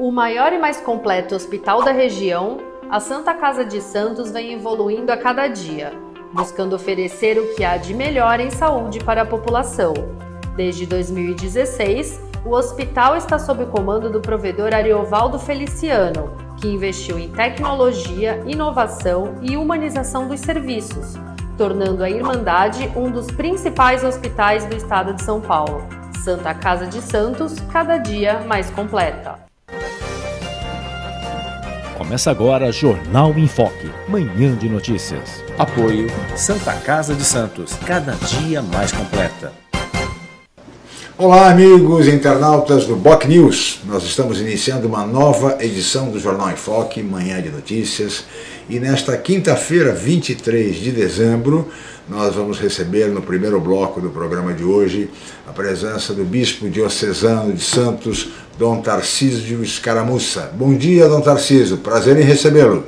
O maior e mais completo hospital da região, a Santa Casa de Santos vem evoluindo a cada dia, buscando oferecer o que há de melhor em saúde para a população. Desde 2016, o hospital está sob o comando do provedor Ariovaldo Feliciano, que investiu em tecnologia, inovação e humanização dos serviços, tornando a Irmandade um dos principais hospitais do estado de São Paulo. Santa Casa de Santos, cada dia mais completa. Começa agora Jornal em Foque, manhã de notícias. Apoio Santa Casa de Santos, cada dia mais completa. Olá, amigos internautas do Boc News. Nós estamos iniciando uma nova edição do Jornal em Foque, manhã de notícias. E nesta quinta-feira, 23 de dezembro, nós vamos receber no primeiro bloco do programa de hoje a presença do bispo diocesano de Santos, Dom Tarcísio Escaramuça. Bom dia, Dom Tarcísio. Prazer em recebê-lo.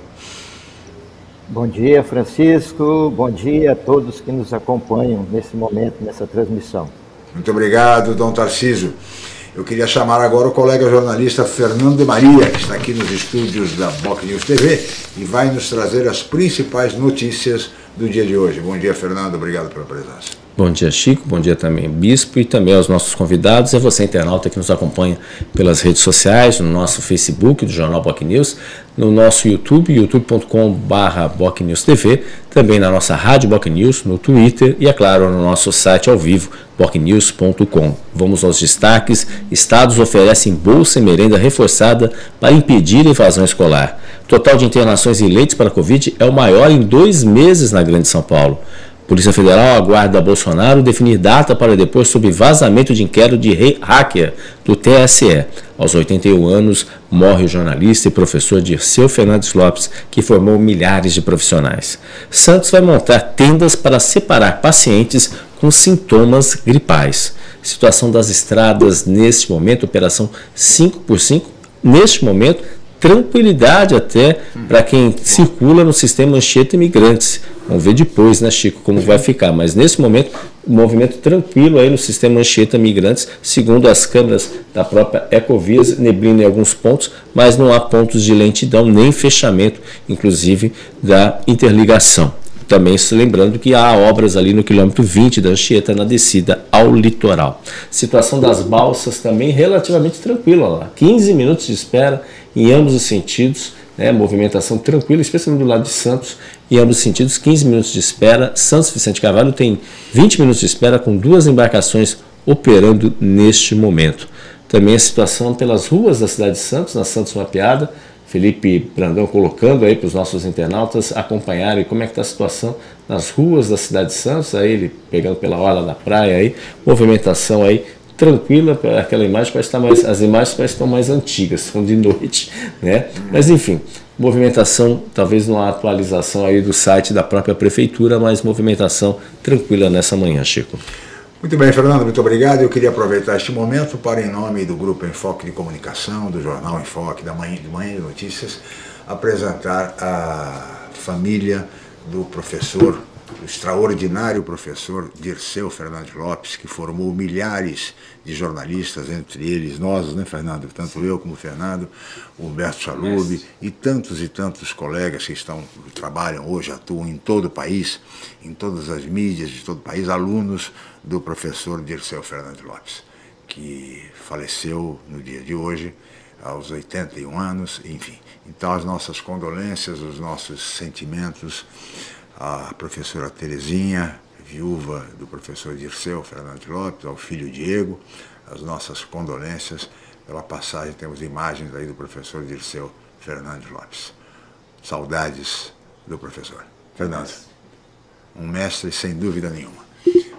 Bom dia, Francisco. Bom dia a todos que nos acompanham nesse momento, nessa transmissão. Muito obrigado, Dom Tarcísio. Eu queria chamar agora o colega jornalista Fernando de Maria, que está aqui nos estúdios da Boc News TV e vai nos trazer as principais notícias do dia de hoje. Bom dia, Fernando. Obrigado pela presença. Bom dia, Chico. Bom dia também, Bispo, e também aos nossos convidados. É você, internauta, que nos acompanha pelas redes sociais, no nosso Facebook do Jornal Boc News, no nosso YouTube, youtube.com/Boc News TV, também na nossa Rádio Boc News, no Twitter e, é claro, no nosso site ao vivo, bocnews.com. Vamos aos destaques. Estados oferecem bolsa e merenda reforçada para impedir a evasão escolar. O total de internações e leitos para a Covid é o maior em 2 meses na Grande São Paulo. Polícia Federal aguarda Bolsonaro definir data para depor sobre vazamento de inquérito de hacker do TSE. Aos 81 anos, morre o jornalista e professor Dirceu Fernandes Lopes, que formou milhares de profissionais. Santos vai montar tendas para separar pacientes com sintomas gripais. Situação das estradas neste momento, operação 5x5, neste momento, tranquilidade até para quem circula no sistema Anchieta Imigrantes. Vamos ver depois, né, Chico, como vai ficar. Mas nesse momento, o movimento tranquilo aí no sistema Anchieta Imigrantes, segundo as câmeras da própria Ecovias, neblina em alguns pontos, mas não há pontos de lentidão nem fechamento, inclusive, da interligação. Também se lembrando que há obras ali no quilômetro 20 da Anchieta na descida ao litoral. Situação das balsas também relativamente tranquila lá. 15 minutos de espera em ambos os sentidos, né? Movimentação tranquila, especialmente do lado de Santos, em ambos os sentidos, 15 minutos de espera. Santos Vicente Carvalho tem 20 minutos de espera com 2 embarcações operando neste momento. Também a situação pelas ruas da cidade de Santos, na Santos Mapeada, Felipe Brandão colocando aí para os nossos internautas acompanharem como é que está a situação nas ruas da cidade de Santos, aí ele pegando pela orla da praia aí, movimentação aí tranquila, aquela imagem parece estar mais, as imagens parecem estar mais antigas, são de noite, né? Mas enfim, movimentação, talvez numa atualização aí do site da própria prefeitura, mas movimentação tranquila nessa manhã, Chico. Muito bem, Fernando, muito obrigado. Eu queria aproveitar este momento para, em nome do Grupo Enfoque de Comunicação, do Jornal Enfoque, da Manhã de Notícias, apresentar a família do professor, o extraordinário professor Dirceu Fernandes Lopes, que formou milhares de jornalistas, entre eles nós, né, Fernando? Tanto eu como o Fernando, o Humberto Chalub e tantos colegas que trabalham hoje, atuam em todo o país, em todas as mídias de todo o país, alunos do professor Dirceu Fernandes Lopes, que faleceu no dia de hoje, aos 81 anos, enfim. Então, as nossas condolências, os nossos sentimentos à professora Terezinha, viúva do professor Dirceu Fernandes Lopes, ao filho Diego, as nossas condolências pela passagem. Temos imagens aí do professor Dirceu Fernandes Lopes. Saudades do professor. Fernando, um mestre sem dúvida nenhuma.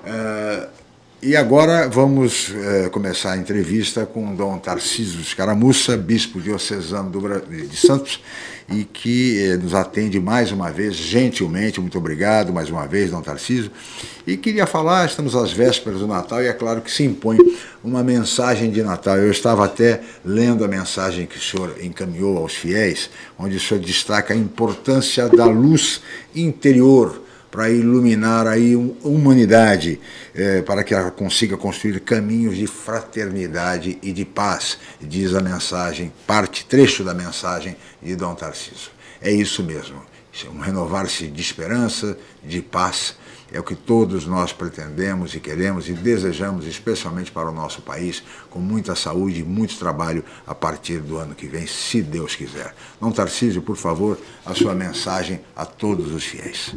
E agora vamos começar a entrevista com Dom Tarcísio Escaramuça, bispo diocesano de Santos, e que nos atende mais uma vez, gentilmente. Muito obrigado mais uma vez, Dom Tarcísio. E queria falar, estamos às vésperas do Natal, e é claro que se impõe uma mensagem de Natal. Eu estava até lendo a mensagem que o senhor encaminhou aos fiéis, onde o senhor destaca a importância da luz interior para iluminar aí a humanidade, para que ela consiga construir caminhos de fraternidade e de paz, diz a mensagem, trecho da mensagem de Dom Tarcísio. É isso mesmo, um renovar-se de esperança, de paz, é o que todos nós pretendemos e queremos e desejamos, especialmente para o nosso país, com muita saúde e muito trabalho a partir do ano que vem, se Deus quiser. Dom Tarcísio, por favor, a sua mensagem a todos os fiéis.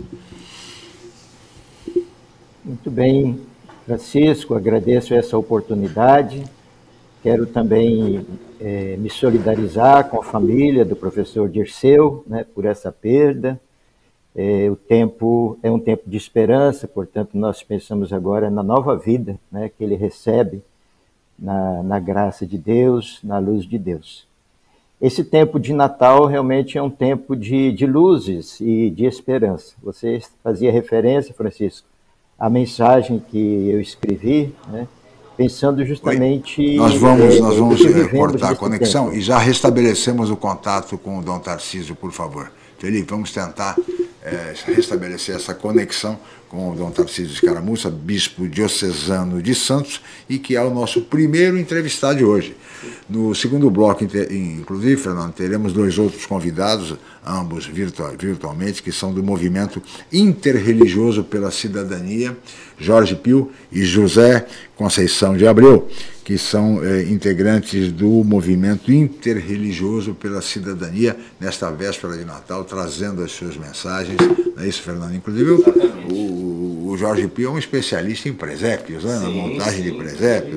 Muito bem, Francisco, agradeço essa oportunidade. Quero também me solidarizar com a família do professor Dirceu, né, por essa perda. O tempo é um tempo de esperança, portanto, nós pensamos agora na nova vida, né, que ele recebe na graça de Deus, na luz de Deus. Esse tempo de Natal realmente é um tempo de luzes e de esperança. Você fazia referência, Francisco, à mensagem que eu escrevi, né, pensando justamente... Nós vamos cortar a conexão tempo. E já restabelecemos o contato com o Dom Tarcísio, por favor. Felipe, vamos tentar restabelecer essa conexão com o Dom Tarcísio Escaramuça, bispo diocesano de Santos, e que é o nosso primeiro entrevistado de hoje. No segundo bloco, inclusive, Fernando, teremos 2 outros convidados, ambos virtualmente, que são do Movimento Interreligioso pela Cidadania, Jorge Pio e José Conceição de Abreu, que são integrantes do Movimento Interreligioso pela Cidadania, nesta véspera de Natal, trazendo as suas mensagens. Não é isso, Fernando? Inclusive, o Jorge Pio é um especialista em presépios, né? Na montagem de presépios.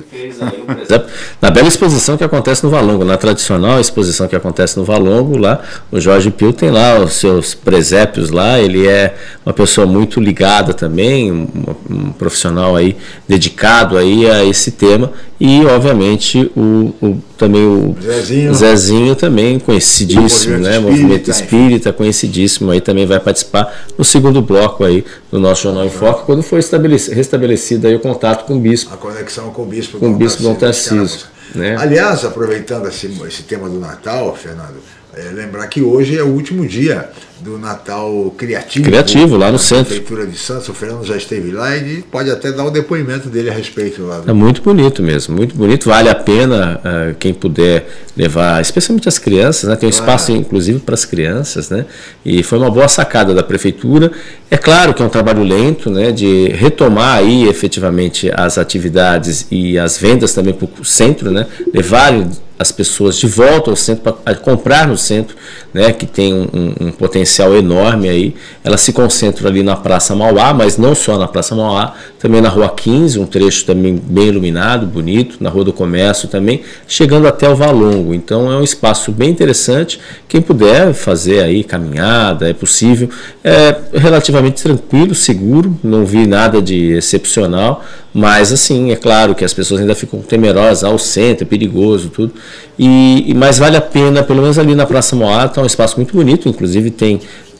Na bela exposição que acontece no Valongo, na tradicional exposição que acontece no Valongo, lá, o Jorge Pio tem lá os seus presépios lá, ele é uma pessoa muito ligada também, um profissional aí dedicado aí a esse tema, e obviamente também o Zezinho também conhecidíssimo, né? Movimento Espírita, conhecidíssimo, aí também vai participar no segundo bloco aí do nosso Jornal em Foque, quando for restabelecido aí o contato com o bispo. A conexão com o bispo Dom Tarcísio. Né? Aliás, aproveitando esse tema do Natal, Fernando, lembrar que hoje é o último dia do Natal criativo lá no centro. Prefeitura de Santos. O Fernando já esteve lá e pode até dar o depoimento dele a respeito lá. É muito bonito mesmo, muito bonito. Vale a pena quem puder levar, especialmente as crianças, né? Tem um espaço inclusive para as crianças, né? E foi uma boa sacada da prefeitura. É claro que é um trabalho lento, né? De retomar aí efetivamente as atividades e as vendas também para o centro, né? Levarem as pessoas de volta ao centro para comprar no centro, né, que tem um potencial enorme aí. Elas se concentram ali na Praça Mauá, mas não só na Praça Mauá, também na Rua 15, um trecho também bem iluminado, bonito, na Rua do Comércio também, chegando até o Valongo. Então é um espaço bem interessante. Quem puder fazer aí caminhada, é possível, é relativamente tranquilo, seguro, não vi nada de excepcional, mas assim, é claro que as pessoas ainda ficam temerosas ao centro, é perigoso, tudo. Mas vale a pena, pelo menos ali na Praça Mauá, está um espaço muito bonito, inclusive tem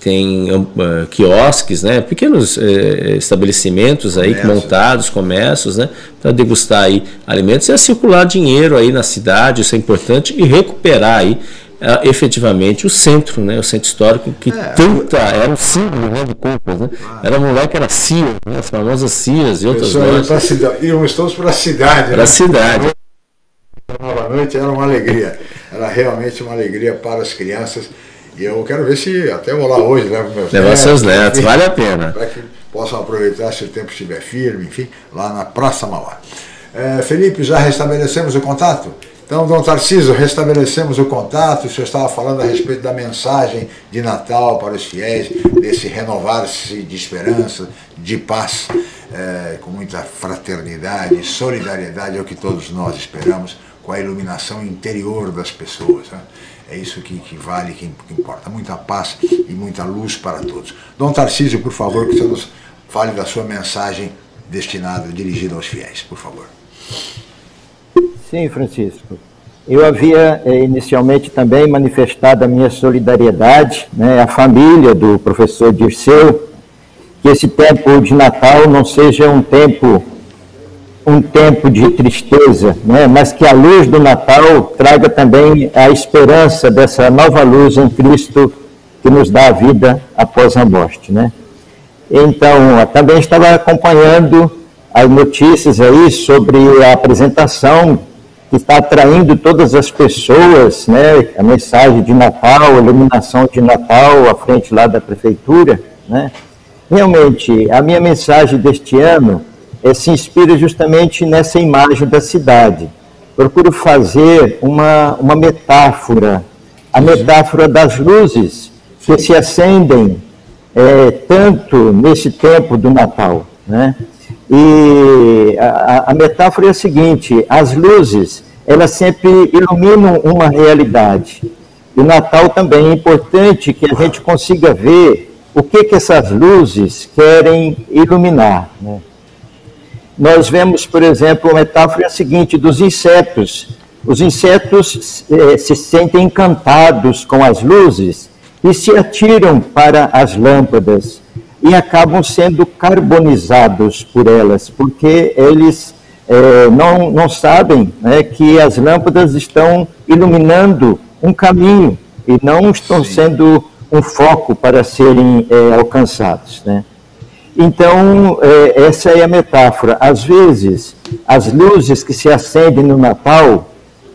quiosques, né, pequenos estabelecimentos aí montados, comércios, né, para degustar aí alimentos e a circular dinheiro aí na cidade, isso é importante, e recuperar aí efetivamente o centro, né, o centro histórico que era um símbolo, né, de compras, né, era moleque, era CIA, né, as famosas CIAs e outras lojas. Íamos todos para a cidade. Para a cidade. Nova noite era uma alegria, era realmente uma alegria para as crianças. E eu quero ver se até vou lá hoje, levo meus levar seus netos, vale a pena. Para que possam aproveitar se o tempo estiver firme, enfim, lá na Praça Mauá. Felipe, já restabelecemos o contato? Então, Dom Tarcísio, restabelecemos o contato. O senhor estava falando a respeito da mensagem de Natal para os fiéis, desse renovar-se de esperança, de paz, com muita fraternidade, solidariedade, é o que todos nós esperamos, com a iluminação interior das pessoas, né? É isso que vale, que importa. Muita paz e muita luz para todos. Dom Tarcísio, por favor, que você nos fale da sua mensagem destinada, dirigida aos fiéis, por favor. Sim, Francisco. Eu havia inicialmente também manifestado a minha solidariedade, né, à família do professor Dirceu, que esse tempo de Natal não seja um tempo de tristeza, né? Mas que a luz do Natal traga também a esperança dessa nova luz em Cristo que nos dá a vida após a morte, né? Então, também estava acompanhando as notícias aí sobre a apresentação que está atraindo todas as pessoas, né? A mensagem de Natal, a iluminação de Natal à frente lá da prefeitura, né? Realmente, a minha mensagem deste ano se inspira justamente nessa imagem da cidade. Procuro fazer uma metáfora, a metáfora das luzes que se acendem tanto nesse tempo do Natal, né? E a metáfora é a seguinte: as luzes, elas sempre iluminam uma realidade. E o Natal também é importante que a gente consiga ver o que essas luzes querem iluminar, né? Nós vemos, por exemplo, a metáfora seguinte dos insetos. Os insetos se sentem encantados com as luzes e se atiram para as lâmpadas e acabam sendo carbonizados por elas, porque eles não sabem, né, que as lâmpadas estão iluminando um caminho e não estão sendo um foco para serem alcançados, né? Então, essa é a metáfora. Às vezes, as luzes que se acendem no Natal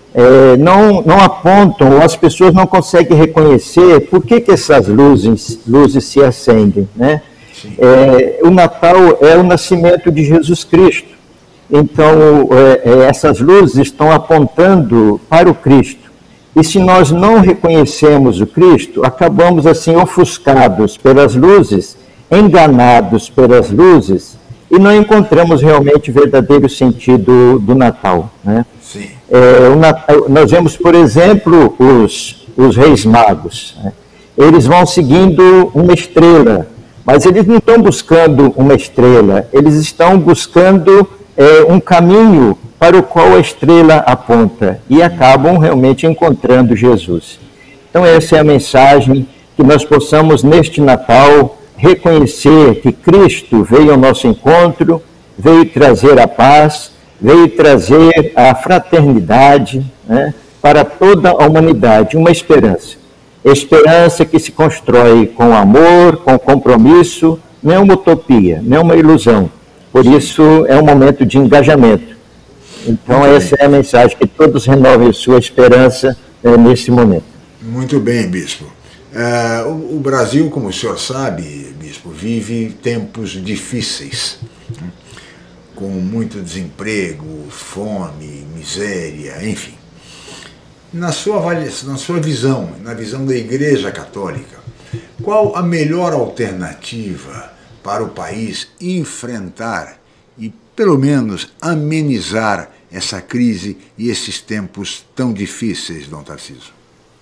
não apontam, ou as pessoas não conseguem reconhecer por que essas luzes se acendem, né? O Natal é o nascimento de Jesus Cristo. Então, essas luzes estão apontando para o Cristo. E se nós não reconhecemos o Cristo, acabamos assim ofuscados pelas luzes, enganados pelas luzes, e não encontramos realmente o verdadeiro sentido do Natal, né? Sim. Nós vemos, por exemplo, os reis magos, né? Eles vão seguindo uma estrela, mas eles não estão buscando uma estrela, eles estão buscando um caminho para o qual a estrela aponta, e acabam realmente encontrando Jesus. Então essa é a mensagem, que nós possamos neste Natal reconhecer que Cristo veio ao nosso encontro, veio trazer a paz, veio trazer a fraternidade, né, para toda a humanidade, uma esperança. Esperança que se constrói com amor, com compromisso, não é uma utopia, não é uma ilusão. Por isso é um momento de engajamento. Então essa é a mensagem, que todos renovem sua esperança nesse momento. Muito bem, Bispo. O Brasil, como o senhor sabe, Bispo, vive tempos difíceis, né? Com muito desemprego, fome, miséria, enfim. Na sua visão, na visão da Igreja Católica, qual a melhor alternativa para o país enfrentar e, pelo menos, amenizar essa crise e esses tempos tão difíceis, Dom Tarcísio?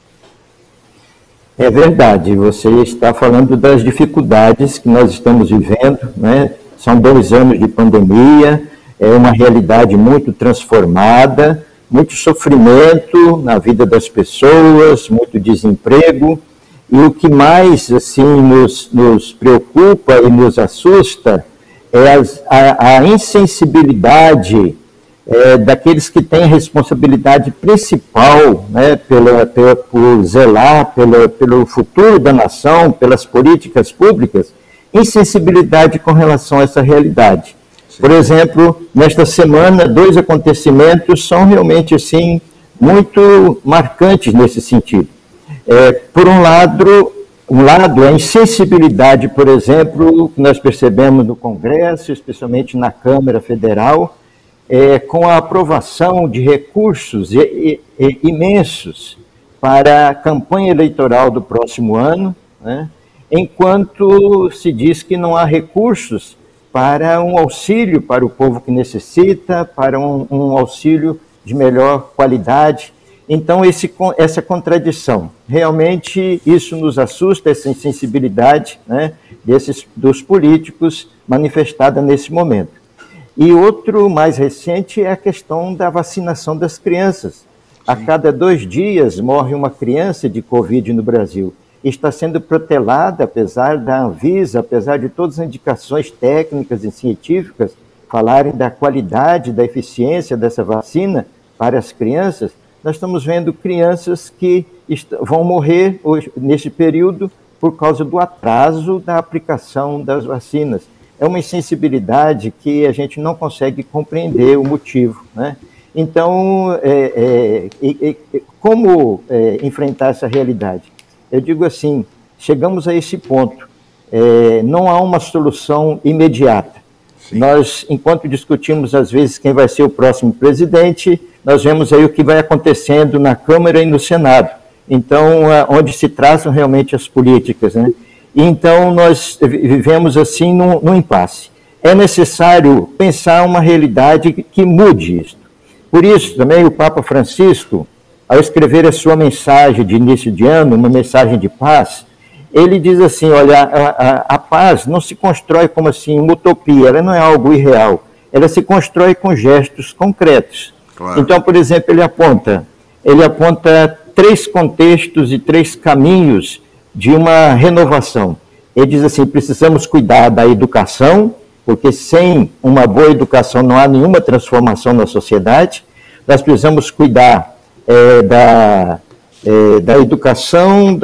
É verdade, você está falando das dificuldades que nós estamos vivendo, né? São 2 anos de pandemia, é uma realidade muito transformada, muito sofrimento na vida das pessoas, muito desemprego, e o que mais assim, nos preocupa e nos assusta é a insensibilidade daqueles que têm a responsabilidade principal, né, por zelar pelo futuro da nação, pelas políticas públicas, insensibilidade com relação a essa realidade. Sim. Por exemplo, nesta semana, 2 acontecimentos são realmente assim, muito marcantes nesse sentido. Por um lado, a insensibilidade, por exemplo, que nós percebemos no Congresso, especialmente na Câmara Federal, com a aprovação de recursos imensos para a campanha eleitoral do próximo ano, né, enquanto se diz que não há recursos para um auxílio para o povo que necessita, para um auxílio de melhor qualidade. Então, essa contradição, realmente isso nos assusta, essa insensibilidade, né, dos políticos manifestada nesse momento. E outro mais recente é a questão da vacinação das crianças. A cada 2 dias morre uma criança de Covid no Brasil. Está sendo protelada, apesar da Anvisa, apesar de todas as indicações técnicas e científicas falarem da qualidade, da eficiência dessa vacina para as crianças. Nós estamos vendo crianças que vão morrer hoje, nesse período por causa do atraso da aplicação das vacinas. É uma insensibilidade que a gente não consegue compreender o motivo, né? Então, como enfrentar essa realidade? Eu digo assim, chegamos a esse ponto, não há uma solução imediata. Sim. Nós, enquanto discutimos às vezes quem vai ser o próximo presidente, nós vemos aí o que vai acontecendo na Câmara e no Senado. Então, onde se traçam realmente as políticas, né? Então, nós vivemos assim num impasse. É necessário pensar uma realidade que mude isso. Por isso, também, o Papa Francisco, ao escrever a sua mensagem de início de ano, uma mensagem de paz, ele diz assim, olha, a paz não se constrói como assim uma utopia, ela não é algo irreal, ela se constrói com gestos concretos. Claro. Então, por exemplo, ele aponta 3 contextos e 3 caminhos de uma renovação. Ele diz assim, precisamos cuidar da educação, porque sem uma boa educação não há nenhuma transformação na sociedade. Nós precisamos cuidar da educação,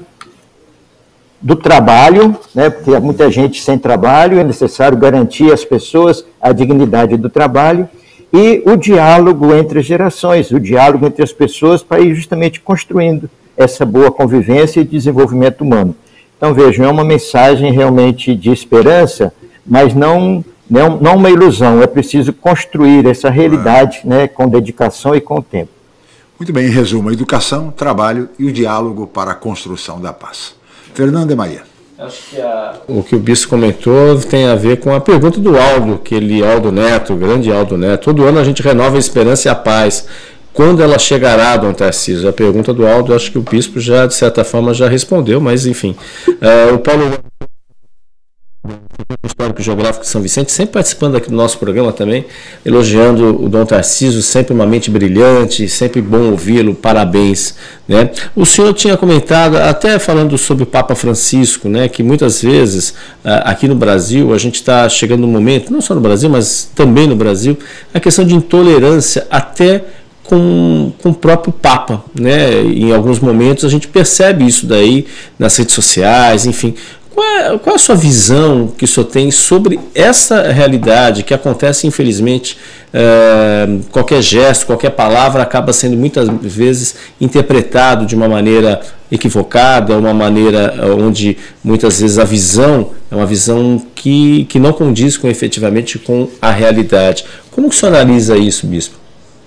do trabalho, né, porque há muita gente sem trabalho, é necessário garantir às pessoas a dignidade do trabalho, e o diálogo entre as gerações, o diálogo entre as pessoas para ir justamente construindo essa boa convivência e desenvolvimento humano. Então, vejam, é uma mensagem realmente de esperança, mas não uma ilusão, é preciso construir essa realidade, né, com dedicação e com o tempo. Muito bem, em resumo, a educação, trabalho e o diálogo para a construção da paz. Fernando e Maria. Acho que o que o Bispo comentou tem a ver com a pergunta do Aldo, Aldo Neto, o grande Aldo Neto. Todo ano a gente renova a esperança e a paz. Quando ela chegará, Dom Tarcísio? A pergunta do Aldo, acho que o Bispo já, de certa forma, já respondeu, mas enfim. O Paulo Histórico Geográfico de São Vicente, sempre participando aqui do nosso programa também, elogiando o Dom Tarcísio, sempre uma mente brilhante, sempre bom ouvi-lo, parabéns, né? O senhor tinha comentado, até falando sobre o Papa Francisco, né, que muitas vezes aqui no Brasil a gente está chegando num momento, não só no Brasil, mas também no Brasil, a questão de intolerância até com o próprio Papa, né? Em alguns momentos a gente percebe isso daí nas redes sociais, enfim. Qual é a sua visão que o senhor tem sobre essa realidade que acontece, infelizmente, qualquer gesto, qualquer palavra acaba sendo muitas vezes interpretado de uma maneira equivocada, uma maneira onde muitas vezes a visão é uma visão que não condiz efetivamente com a realidade. Como que o senhor analisa isso, Bispo?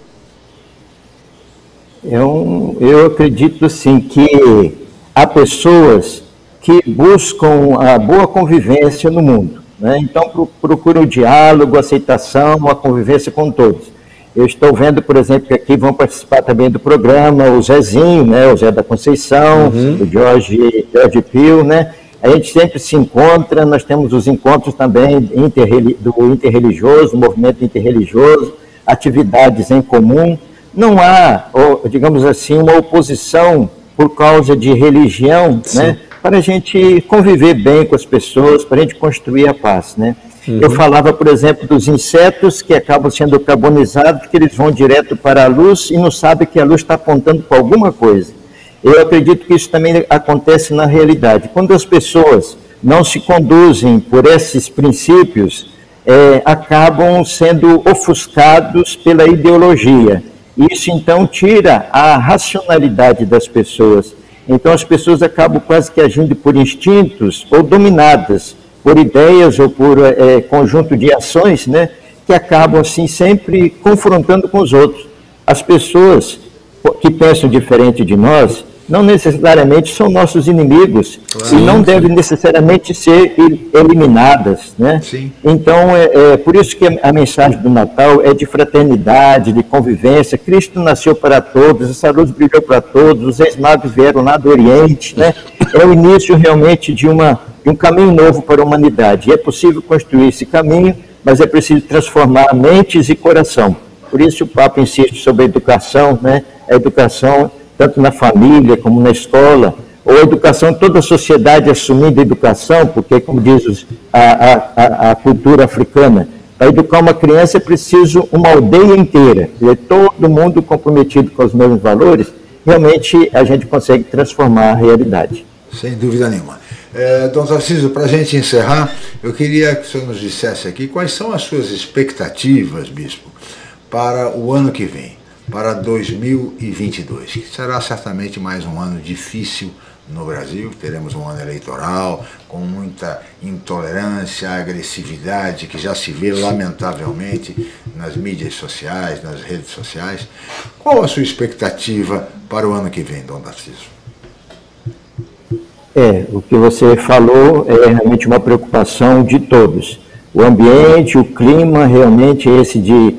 Eu acredito, sim, que há pessoas que buscam a boa convivência no mundo, né? Então procuram o diálogo, a aceitação, a convivência com todos. Eu estou vendo, por exemplo, que aqui vão participar também do programa o Zezinho, né? O Zé da Conceição, o Jorge Pio, né? A gente sempre se encontra, nós temos os encontros também do interreligioso, movimento interreligioso, atividades em comum. Não há, digamos assim, uma oposição por causa de religião, né? Para a gente conviver bem com as pessoas, para a gente construir a paz, né? Eu falava, por exemplo, dos insetos que acabam sendo carbonizados, que eles vão direto para a luz e não sabem que a luz está apontando para alguma coisa. Eu acredito que isso também acontece na realidade. Quando as pessoas não se conduzem por esses princípios, acabam sendo ofuscados pela ideologia. Isso, então, tira a racionalidade das pessoas. Então, as pessoas acabam quase que agindo por instintos ou dominadas por ideias ou por conjunto de ações, né, que acabam, assim, sempre confrontando com os outros. As pessoas que pensam diferente de nós não necessariamente são nossos inimigos, e não devem necessariamente ser eliminadas, né? Sim. Então, por isso que a mensagem do Natal é de fraternidade, de convivência. Cristo nasceu para todos, essa luz brilhou para todos, os reis magos vieram lá do Oriente, né? É o início realmente de um caminho novo para a humanidade. E é possível construir esse caminho, mas é preciso transformar mentes e coração. Por isso o Papa insiste sobre a educação, né? A educação tanto na família como na escola, ou a educação, toda a sociedade assumindo a educação, porque, como diz a cultura africana, para educar uma criança é preciso uma aldeia inteira, todo mundo comprometido com os mesmos valores, realmente a gente consegue transformar a realidade. Sem dúvida nenhuma. Dom Tarcísio, para a gente encerrar, eu queria que o senhor nos dissesse aqui quais são as suas expectativas, bispo, para o ano que vem, para 2022, que será certamente mais um ano difícil no Brasil. Teremos um ano eleitoral com muita intolerância, agressividade, que já se vê lamentavelmente nas mídias sociais, nas redes sociais. Qual a sua expectativa para o ano que vem, Dom Tarcísio? O que você falou é realmente uma preocupação de todos. O ambiente, o clima, realmente esse de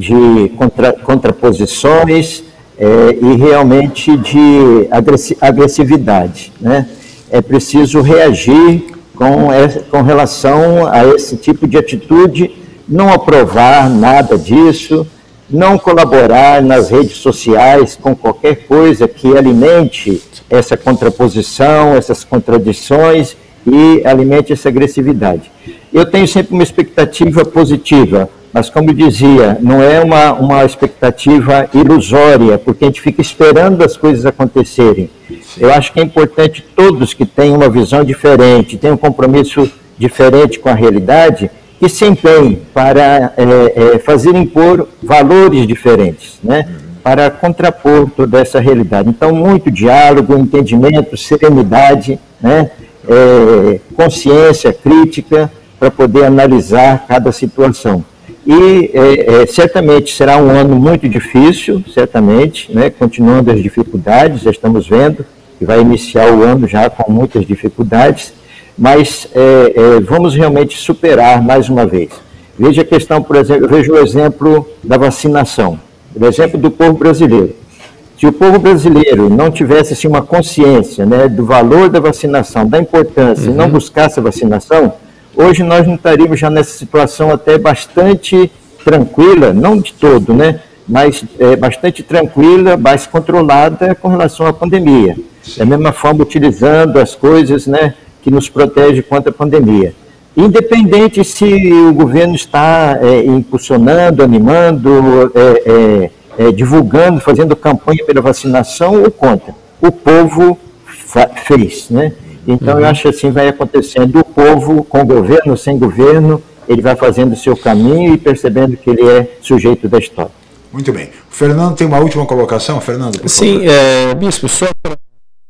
contraposições e realmente de agressividade, né? É preciso reagir com relação a esse tipo de atitude, não aprovar nada disso, não colaborar nas redes sociais com qualquer coisa que alimente essa contraposição, essas contradições e alimente essa agressividade. Eu tenho sempre uma expectativa positiva, mas, como eu dizia, não é uma expectativa ilusória, porque a gente fica esperando as coisas acontecerem. Eu acho que é importante todos que têm uma visão diferente, têm um compromisso diferente com a realidade, que se empenhem para fazer impor valores diferentes, né? Para contrapor toda essa realidade. Então, muito diálogo, entendimento, serenidade, né? Consciência crítica, para poder analisar cada situação. E certamente será um ano muito difícil, certamente, né? Continuando as dificuldades, já estamos vendo que vai iniciar o ano já com muitas dificuldades, mas vamos realmente superar mais uma vez. Veja a questão, por exemplo, eu vejo o exemplo da vacinação, o exemplo do povo brasileiro. Se o povo brasileiro não tivesse assim, uma consciência, né, do valor da vacinação, da importância, e não buscasse a vacinação, hoje nós não estaríamos já nessa situação até bastante tranquila, não de todo, né, mas bastante tranquila, mais controlada com relação à pandemia. Da mesma forma, utilizando as coisas, né, que nos protege contra a pandemia. Independente se o governo está impulsionando, animando, divulgando, fazendo campanha pela vacinação ou contra. O povo fez, né? Então, eu acho que assim vai acontecendo. O povo, com governo, sem governo, ele vai fazendo o seu caminho e percebendo que ele é sujeito da história. Muito bem. O Fernando tem uma última colocação, Fernando, por favor. Sim, bispo, só para...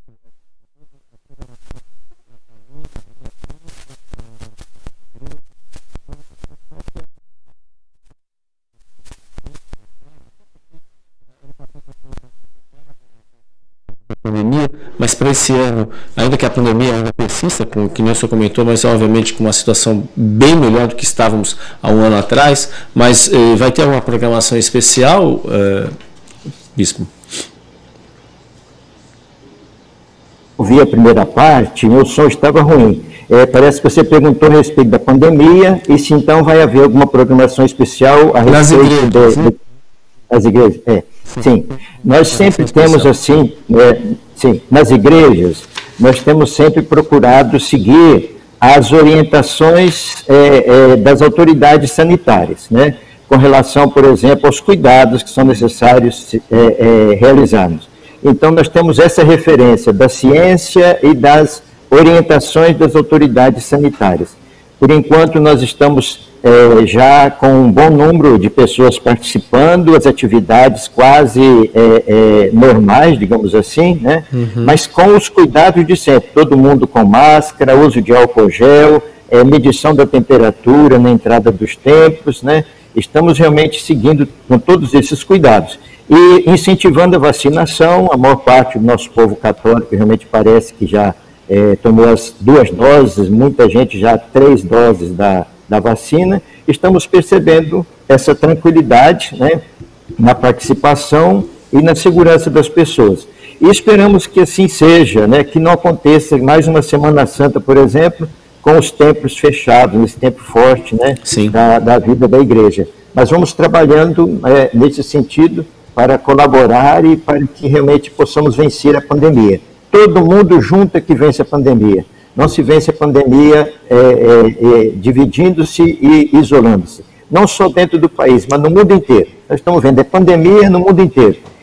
pandemia, mas para esse ano, ainda que a pandemia ainda persista, com o que o senhor comentou, mas obviamente com uma situação bem melhor do que estávamos há um ano atrás, mas vai ter alguma programação especial, bispo? Ouvi a primeira parte, meu som estava ruim. Parece que você perguntou a respeito da pandemia e se então vai haver alguma programação especial a respeito das igrejas. Sim, nós sempre temos assim, sim, nas igrejas, nós temos sempre procurado seguir as orientações das autoridades sanitárias, né? Com relação, por exemplo, aos cuidados que são necessários realizarmos. Então, nós temos essa referência da ciência e das orientações das autoridades sanitárias. Por enquanto, nós estamos já com um bom número de pessoas participando, as atividades quase normais, digamos assim, né? Mas com os cuidados de sempre, todo mundo com máscara, uso de álcool gel, medição da temperatura na entrada dos templos, né? Estamos realmente seguindo com todos esses cuidados. E incentivando a vacinação, a maior parte do nosso povo católico realmente parece que já tomou as 2 doses, muita gente já 3 doses da vacina. Estamos percebendo essa tranquilidade, né, na participação e na segurança das pessoas. E esperamos que assim seja, né, que não aconteça mais uma Semana Santa, por exemplo, com os templos fechados, nesse tempo forte, né, da vida da igreja. Mas vamos trabalhando nesse sentido para colaborar e para que realmente possamos vencer a pandemia. Todo mundo junto é que vence a pandemia. Não se vence a pandemia dividindo-se e isolando-se. Não só dentro do país, mas no mundo inteiro. Nós estamos vendo, pandemia no mundo inteiro.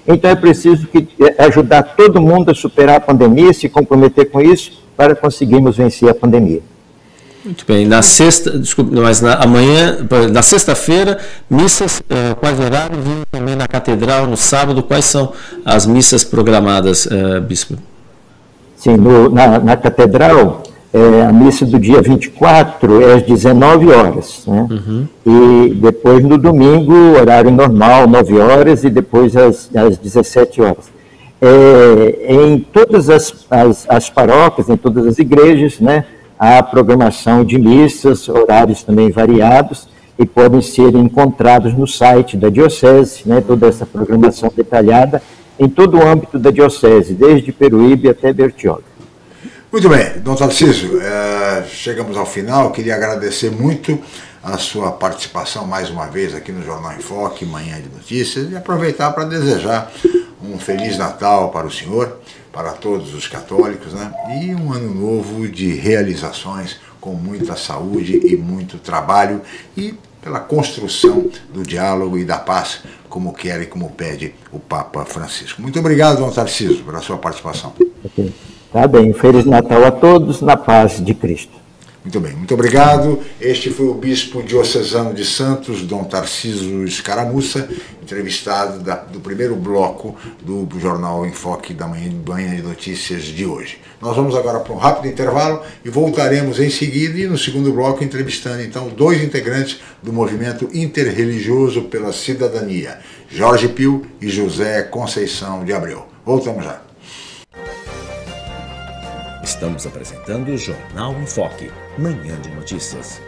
Então é preciso ajudar todo mundo a superar a pandemia, se comprometer com isso, para conseguirmos vencer a pandemia. Muito bem. Na sexta, desculpe, mas na sexta-feira, missas, quais horários? E também na catedral, no sábado, quais são as missas programadas, bispo? Sim, na catedral, a missa do dia 24 é às 19 horas, né? Uhum. E depois no domingo, horário normal, 9 horas, e depois às 17 horas. Em todas as paróquias, em todas as igrejas, né, há programação de missas, horários também variados, e podem ser encontrados no site da Diocese, né, toda essa programação detalhada em todo o âmbito da Diocese, desde Peruíbe até Bertioga. Muito bem, Dom Tarcísio, chegamos ao final. Queria agradecer muito a sua participação mais uma vez aqui no Jornal em Foque, Manhã de Notícias, e aproveitar para desejar um Feliz Natal para o senhor, para todos os católicos, né? E um ano novo de realizações, com muita saúde e muito trabalho, e pela construção do diálogo e da paz, como quer e como pede o Papa Francisco. Muito obrigado, Dom Tarcísio, pela sua participação. Okay. Tá bem, Feliz Natal a todos, na paz de Cristo. Muito bem, muito obrigado. Este foi o Bispo Diocesano de Santos, Dom Tarcísio Escaramuça, entrevistado do primeiro bloco do Jornal em Foque da Manhã de Notícias de hoje. Nós vamos agora para um rápido intervalo e voltaremos em seguida, e no segundo bloco entrevistando então 2 integrantes do movimento interreligioso pela cidadania, Jorge Pio e José Conceição de Abreu. Voltamos já. Estamos apresentando o Jornal em Foque, Manhã de Notícias.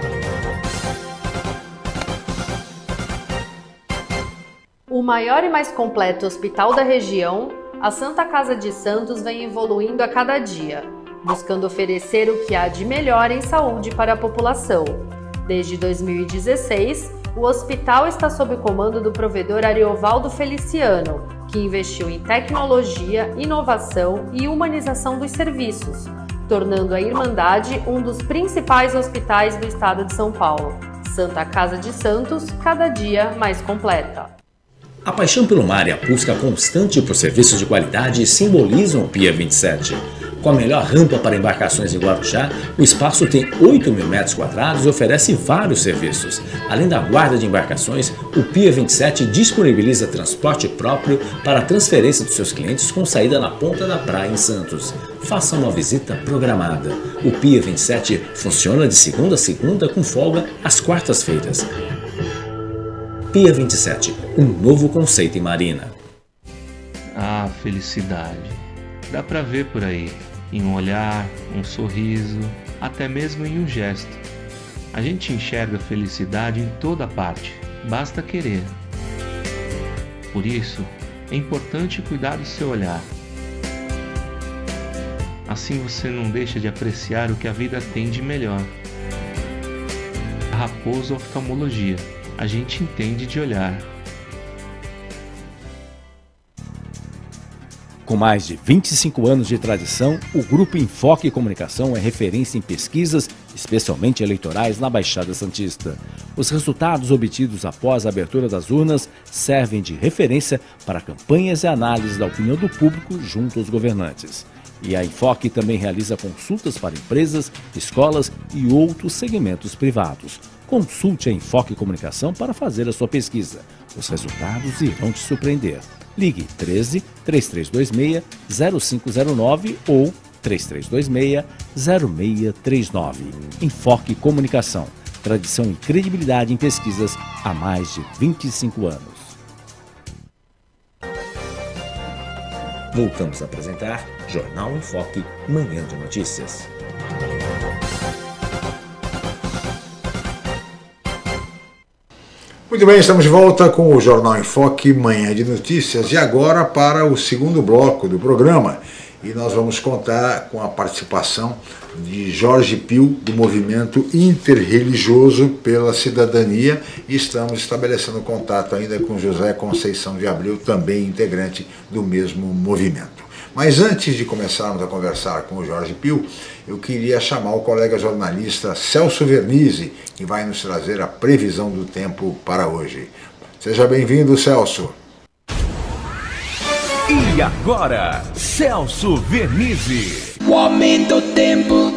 O maior e mais completo hospital da região, a Santa Casa de Santos vem evoluindo a cada dia, buscando oferecer o que há de melhor em saúde para a população. Desde 2016, o hospital está sob o comando do provedor Ariovaldo Feliciano, que investiu em tecnologia, inovação e humanização dos serviços, tornando a Irmandade um dos principais hospitais do estado de São Paulo. Santa Casa de Santos, cada dia mais completa. A paixão pelo mar e a busca constante por serviços de qualidade simbolizam o Pia 27. Com a melhor rampa para embarcações em Guarujá, o espaço tem 8.000 metros quadrados e oferece vários serviços. Além da guarda de embarcações, o Pia 27 disponibiliza transporte próprio para a transferência dos seus clientes com saída na ponta da praia em Santos. Faça uma visita programada. O Pia 27 funciona de segunda a segunda com folga às quartas-feiras. Pia 27, um novo conceito em marina. Ah, felicidade. Dá pra ver por aí, em um olhar, um sorriso, até mesmo em um gesto. A gente enxerga felicidade em toda parte, basta querer. Por isso, é importante cuidar do seu olhar. Assim você não deixa de apreciar o que a vida tem de melhor. A Raposo Oftalmologia, a gente entende de olhar. Com mais de 25 anos de tradição, o Grupo Enfoque Comunicação é referência em pesquisas, especialmente eleitorais, na Baixada Santista. Os resultados obtidos após a abertura das urnas servem de referência para campanhas e análises da opinião do público junto aos governantes. E a Enfoque também realiza consultas para empresas, escolas e outros segmentos privados. Consulte a Enfoque Comunicação para fazer a sua pesquisa. Os resultados irão te surpreender. Ligue 13 3326 0509 ou 3326 0639. Enfoque Comunicação. Tradição e credibilidade em pesquisas há mais de 25 anos. Voltamos a apresentar Jornal em Foque, Manhã de Notícias. Muito bem, estamos de volta com o Jornal em Foque, Manhã de Notícias, e agora para o segundo bloco do programa. E nós vamos contar com a participação de Jorge Pio, do Movimento Interreligioso pela Cidadania, e estamos estabelecendo contato ainda com José Conceição de Abreu, também integrante do mesmo movimento. Mas antes de começarmos a conversar com o Jorge Pio, eu queria chamar o colega jornalista Celso Vernizzi, que vai nos trazer a previsão do tempo para hoje. Seja bem-vindo, Celso. E agora, Celso Vernizzi. O aumento do tempo.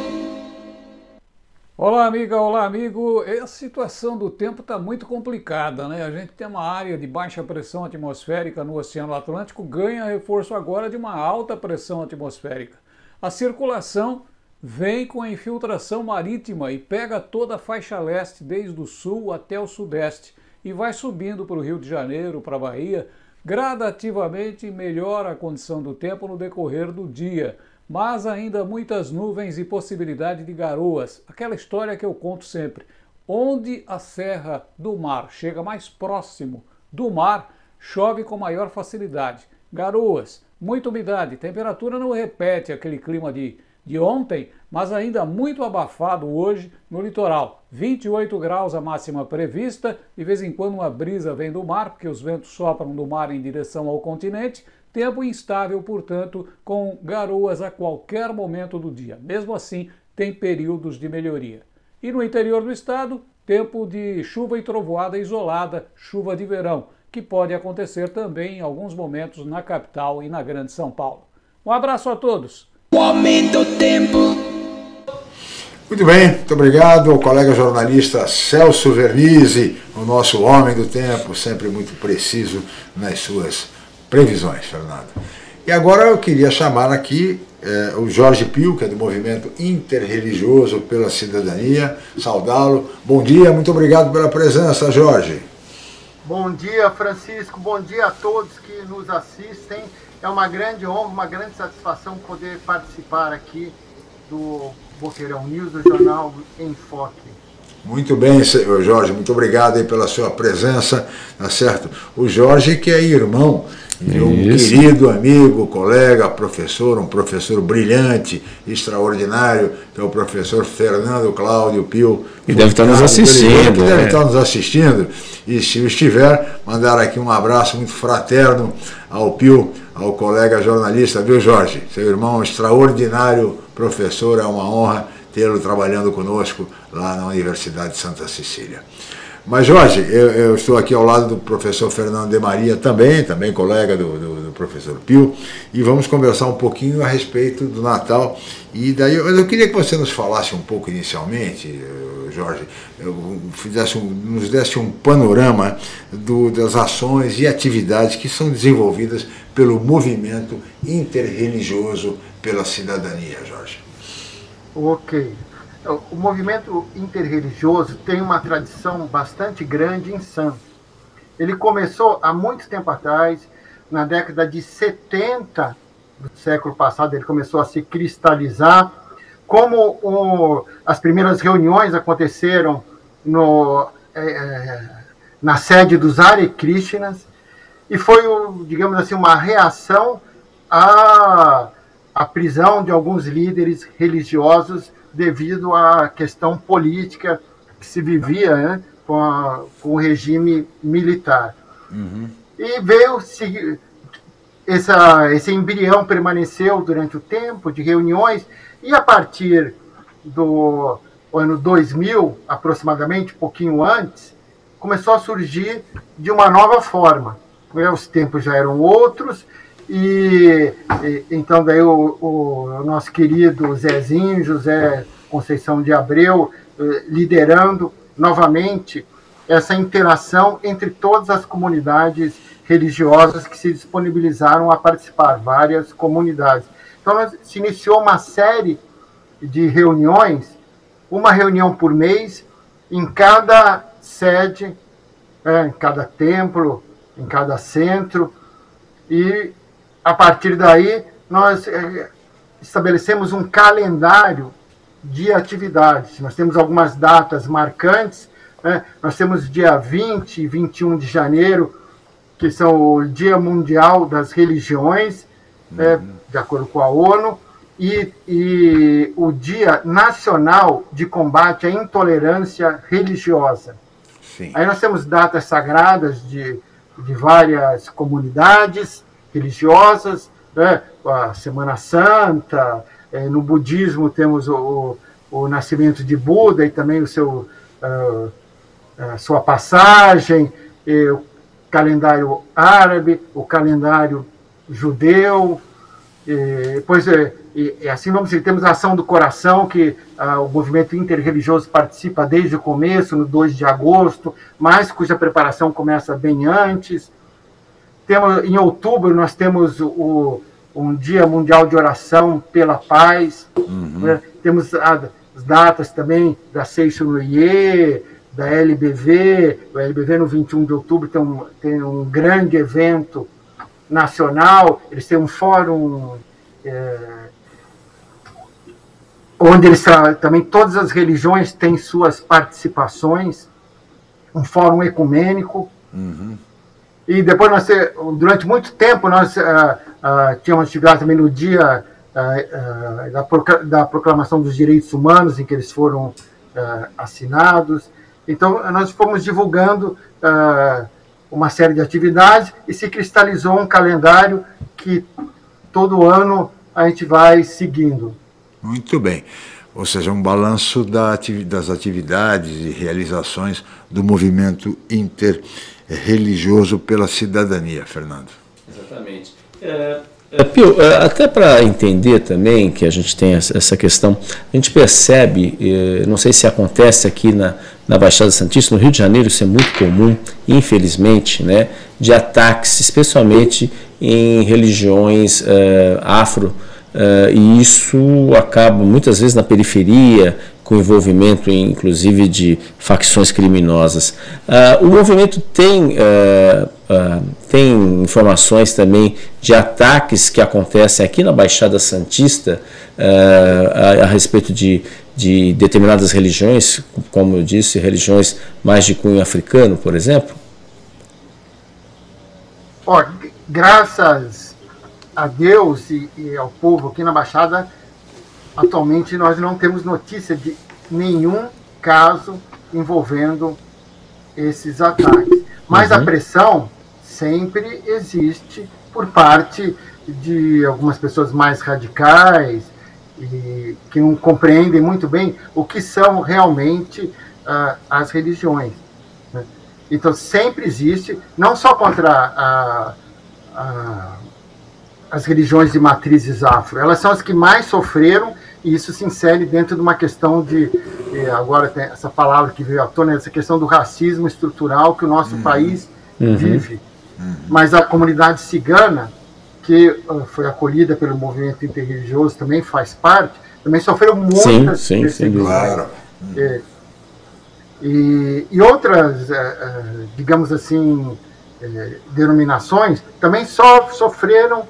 Olá, amiga, olá, amigo. A situação do tempo está muito complicada, né? A gente tem uma área de baixa pressão atmosférica no Oceano Atlântico, ganha reforço agora de uma alta pressão atmosférica. A circulação vem com a infiltração marítima e pega toda a faixa leste, desde o sul até o sudeste, e vai subindo para o Rio de Janeiro, para a Bahia. Gradativamente melhora a condição do tempo no decorrer do dia, mas ainda muitas nuvens e possibilidade de garoas. Aquela história que eu conto sempre. Onde a Serra do Mar chega mais próximo do mar, chove com maior facilidade. Garoas, muita umidade, temperatura não repete aquele clima de ontem, mas ainda muito abafado hoje no litoral. 28 graus a máxima prevista, de vez em quando uma brisa vem do mar, porque os ventos sopram do mar em direção ao continente. Tempo instável, portanto, com garoas a qualquer momento do dia. Mesmo assim, tem períodos de melhoria. E no interior do estado, tempo de chuva e trovoada isolada, chuva de verão, que pode acontecer também em alguns momentos na capital e na Grande São Paulo. Um abraço a todos! O aumento do tempo. Muito bem, muito obrigado ao colega jornalista Celso Vernizzi, o nosso homem do tempo, sempre muito preciso nas suas previsões, Fernando. E agora eu queria chamar aqui o Jorge Pio, que é do Movimento Interreligioso pela Cidadania, saudá-lo. Bom dia, muito obrigado pela presença, Jorge. Bom dia, Francisco, bom dia a todos que nos assistem. É uma grande honra, uma grande satisfação poder participar aqui do Boqueirão News, do jornal Enfoque. Muito bem, Jorge, muito obrigado aí pela sua presença, tá certo? O Jorge, que é irmão de um querido amigo, colega, professor, um professor brilhante, extraordinário, que é o professor Fernando Cláudio Pio. E deve estar nos assistindo. Deve estar nos assistindo. E se estiver, mandar aqui um abraço muito fraterno ao Pio, ao colega jornalista, viu, Jorge? Seu irmão extraordinário, professor, é uma honra tê-lo trabalhando conosco lá na Universidade de Santa Cecília. Mas, Jorge, eu estou aqui ao lado do professor Fernando de Maria, também colega do professor Pio, e vamos conversar um pouquinho a respeito do Natal. E daí eu queria que você nos falasse um pouco inicialmente, Jorge, nos desse um panorama das ações e atividades que são desenvolvidas pelo Movimento Interreligioso pela Cidadania, Jorge. Ok. O movimento interreligioso tem uma tradição bastante grande em Santos. Ele começou há muito tempo atrás, na década de 70 do século passado, ele começou a se cristalizar. Como as primeiras reuniões aconteceram na sede dos Hare Krishnas, e foi, digamos assim, uma reação à prisão de alguns líderes religiosos devido à questão política que se vivia, né, com o regime militar. Uhum. E esse embrião permaneceu durante o tempo de reuniões, e a partir do ano 2000, aproximadamente, um pouquinho antes, começou a surgir de uma nova forma. Os tempos já eram outros, e então daí o nosso querido Zezinho, José Conceição de Abreu, liderando novamente essa interação entre todas as comunidades religiosas que se disponibilizaram a participar, várias comunidades. Então se iniciou uma série de reuniões, uma reunião por mês, em cada sede, em cada templo, em cada centro, e a partir daí, nós estabelecemos um calendário de atividades. Nós temos algumas datas marcantes, né? Nós temos dia 20 e 21 de janeiro, que são o Dia Mundial das Religiões, de acordo com a ONU, e o Dia Nacional de Combate à Intolerância Religiosa. Sim. Aí nós temos datas sagradas de várias comunidades religiosas, né? A Semana Santa, no budismo temos o nascimento de Buda e também a sua passagem, o calendário árabe, o calendário judeu, depois, assim vamos dizer, temos a Ação do Coração, que o movimento interreligioso participa desde o começo, no 2 de agosto, mas cuja preparação começa bem antes. Em outubro, nós temos um Dia Mundial de Oração pela Paz. Né? Temos as datas também da Seixo-Noye, da LBV. O LBV, no 21 de outubro, tem um grande evento nacional. Eles têm um fórum onde eles também todas as religiões têm suas participações, um fórum ecumênico. E depois durante muito tempo nós tínhamos atividade também no dia da Proclamação dos Direitos Humanos, em que eles foram assinados. Então nós fomos divulgando uma série de atividades e se cristalizou um calendário que todo ano a gente vai seguindo. Muito bem. Ou seja, um balanço das atividades e realizações do movimento interreligioso pela cidadania, Fernando. Exatamente. Pio, até para entender também que a gente tem essa questão, a gente percebe, não sei se acontece aqui na Baixada Santista, no Rio de Janeiro isso é muito comum, infelizmente, né, de ataques, especialmente em religiões afro, e isso acaba muitas vezes na periferia, com envolvimento inclusive de facções criminosas. O movimento tem informações também de ataques que acontecem aqui na Baixada Santista a respeito de determinadas religiões, como eu disse, religiões mais de cunho africano, por exemplo? Graças a Deus e ao povo aqui na Baixada, atualmente nós não temos notícia de nenhum caso envolvendo esses ataques. Mas a pressão sempre existe por parte de algumas pessoas mais radicais e que não compreendem muito bem o que são realmente as religiões. Né? Então sempre existe, não só contra as religiões de matrizes afro, elas são as que mais sofreram, e isso se insere dentro de uma questão agora tem essa palavra que veio à tona, essa questão do racismo estrutural que o nosso país vive. Mas a comunidade cigana, que foi acolhida pelo movimento interreligioso, também faz parte, também sofreu muitas perseguições. Claro. E outras, digamos assim, denominações também sofreram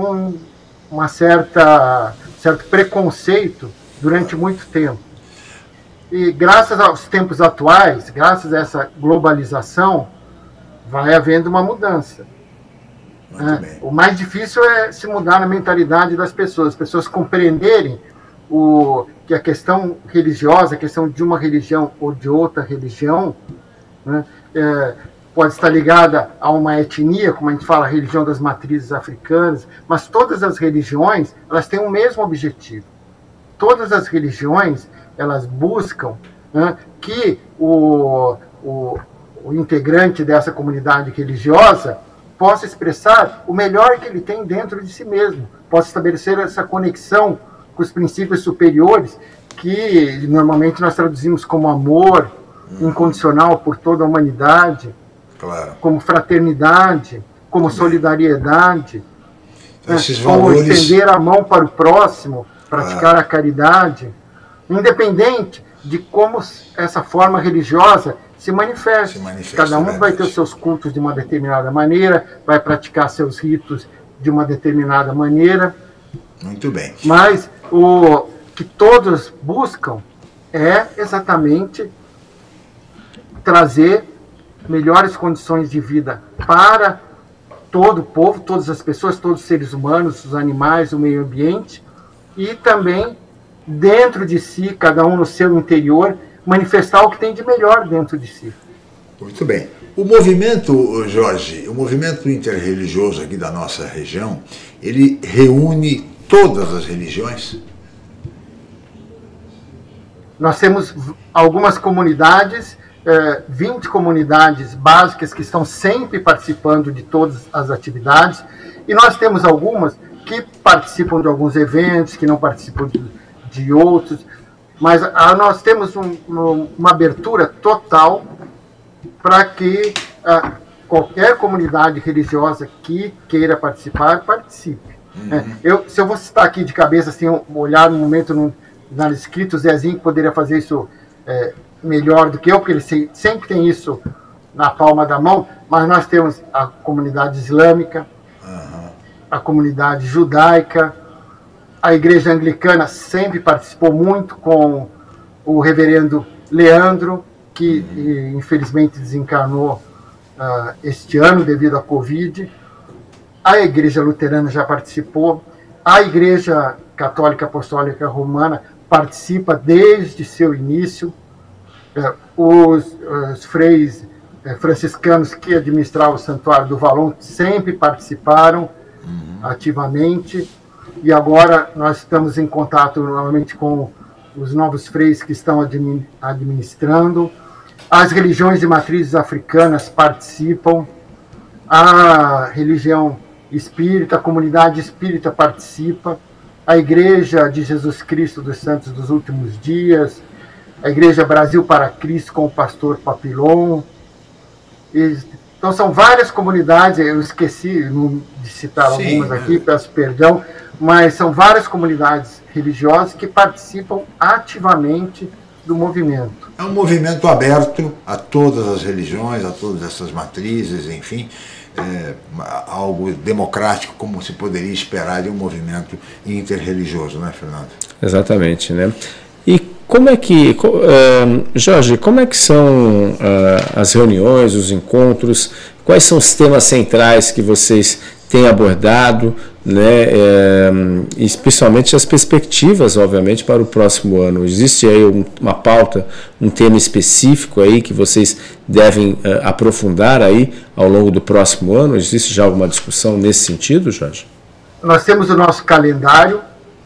certo preconceito durante muito tempo. E graças aos tempos atuais, graças a essa globalização, vai havendo uma mudança. O mais difícil é se mudar na mentalidade das pessoas, as pessoas compreenderem que a questão religiosa, a questão de uma religião ou de outra religião, né, pode estar ligada a uma etnia, como a gente fala, a religião das matrizes africanas, mas todas as religiões, elas têm o mesmo objetivo. Todas as religiões, elas buscam, né, que o integrante dessa comunidade religiosa possa expressar o melhor que ele tem dentro de si mesmo, possa estabelecer essa conexão com os princípios superiores, que normalmente nós traduzimos como amor incondicional por toda a humanidade, como fraternidade, como solidariedade, como estender a mão para o próximo, praticar a caridade, independente de como essa forma religiosa se manifesta. Cada um vai ter os seus cultos de uma determinada maneira, vai praticar seus ritos de uma determinada maneira. Muito bem. Mas o que todos buscam é exatamente trazer melhores condições de vida para todo o povo, todas as pessoas, todos os seres humanos, os animais, o meio ambiente, e também dentro de si, cada um no seu interior, manifestar o que tem de melhor dentro de si. Muito bem. O movimento, Jorge, o movimento interreligioso aqui da nossa região, ele reúne todas as religiões? Nós temos algumas comunidades 20 comunidades básicas que estão sempre participando de todas as atividades, e nós temos algumas que participam de alguns eventos, que não participam de outros, mas nós temos uma abertura total para que qualquer comunidade religiosa que queira participar, participe. Se eu vou citar aqui de cabeça, assim, olhar no momento na escrito, o Zezinho poderia fazer isso melhor do que eu, porque ele sempre tem isso na palma da mão, mas nós temos a comunidade islâmica, a comunidade judaica, a igreja anglicana sempre participou muito com o reverendo Leandro, que infelizmente desencarnou este ano devido à Covid. A igreja luterana já participou, a igreja católica apostólica romana participa desde seu início, os freis franciscanos que administravam o Santuário do Valon sempre participaram ativamente, e agora nós estamos em contato novamente com os novos freis que estão administrando. As religiões de matrizes africanas participam, a religião espírita, a comunidade espírita participa, a Igreja de Jesus Cristo dos Santos dos Últimos Dias, a Igreja Brasil para Cristo com o pastor Papillon. Então são várias comunidades, eu esqueci de citar algumas aqui, peço perdão, mas são várias comunidades religiosas que participam ativamente do movimento. É um movimento aberto a todas as religiões, a todas essas matrizes, enfim, algo democrático, como se poderia esperar de um movimento interreligioso, não é, Fernando? Exatamente, né? E como é que, Jorge, como é que são as reuniões, os encontros, quais são os temas centrais que vocês têm abordado, né, especialmente as perspectivas, obviamente, para o próximo ano? Existe aí uma pauta, um tema específico aí que vocês devem aprofundar aí ao longo do próximo ano? Existe já alguma discussão nesse sentido, Jorge? Nós temos o nosso calendário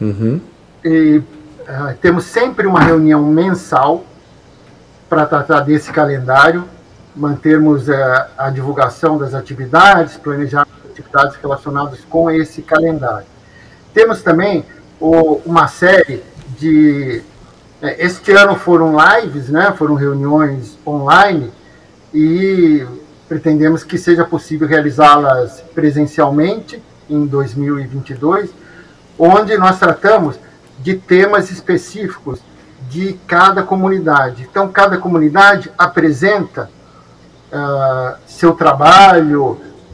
e temos sempre uma reunião mensal para tratar desse calendário, mantermos a divulgação das atividades, planejar atividades relacionadas com esse calendário. Temos também uma série de... este ano foram lives, né? Foram reuniões online, e pretendemos que seja possível realizá-las presencialmente em 2022, onde nós tratamos de temas específicos de cada comunidade. Então, cada comunidade apresenta seu trabalho,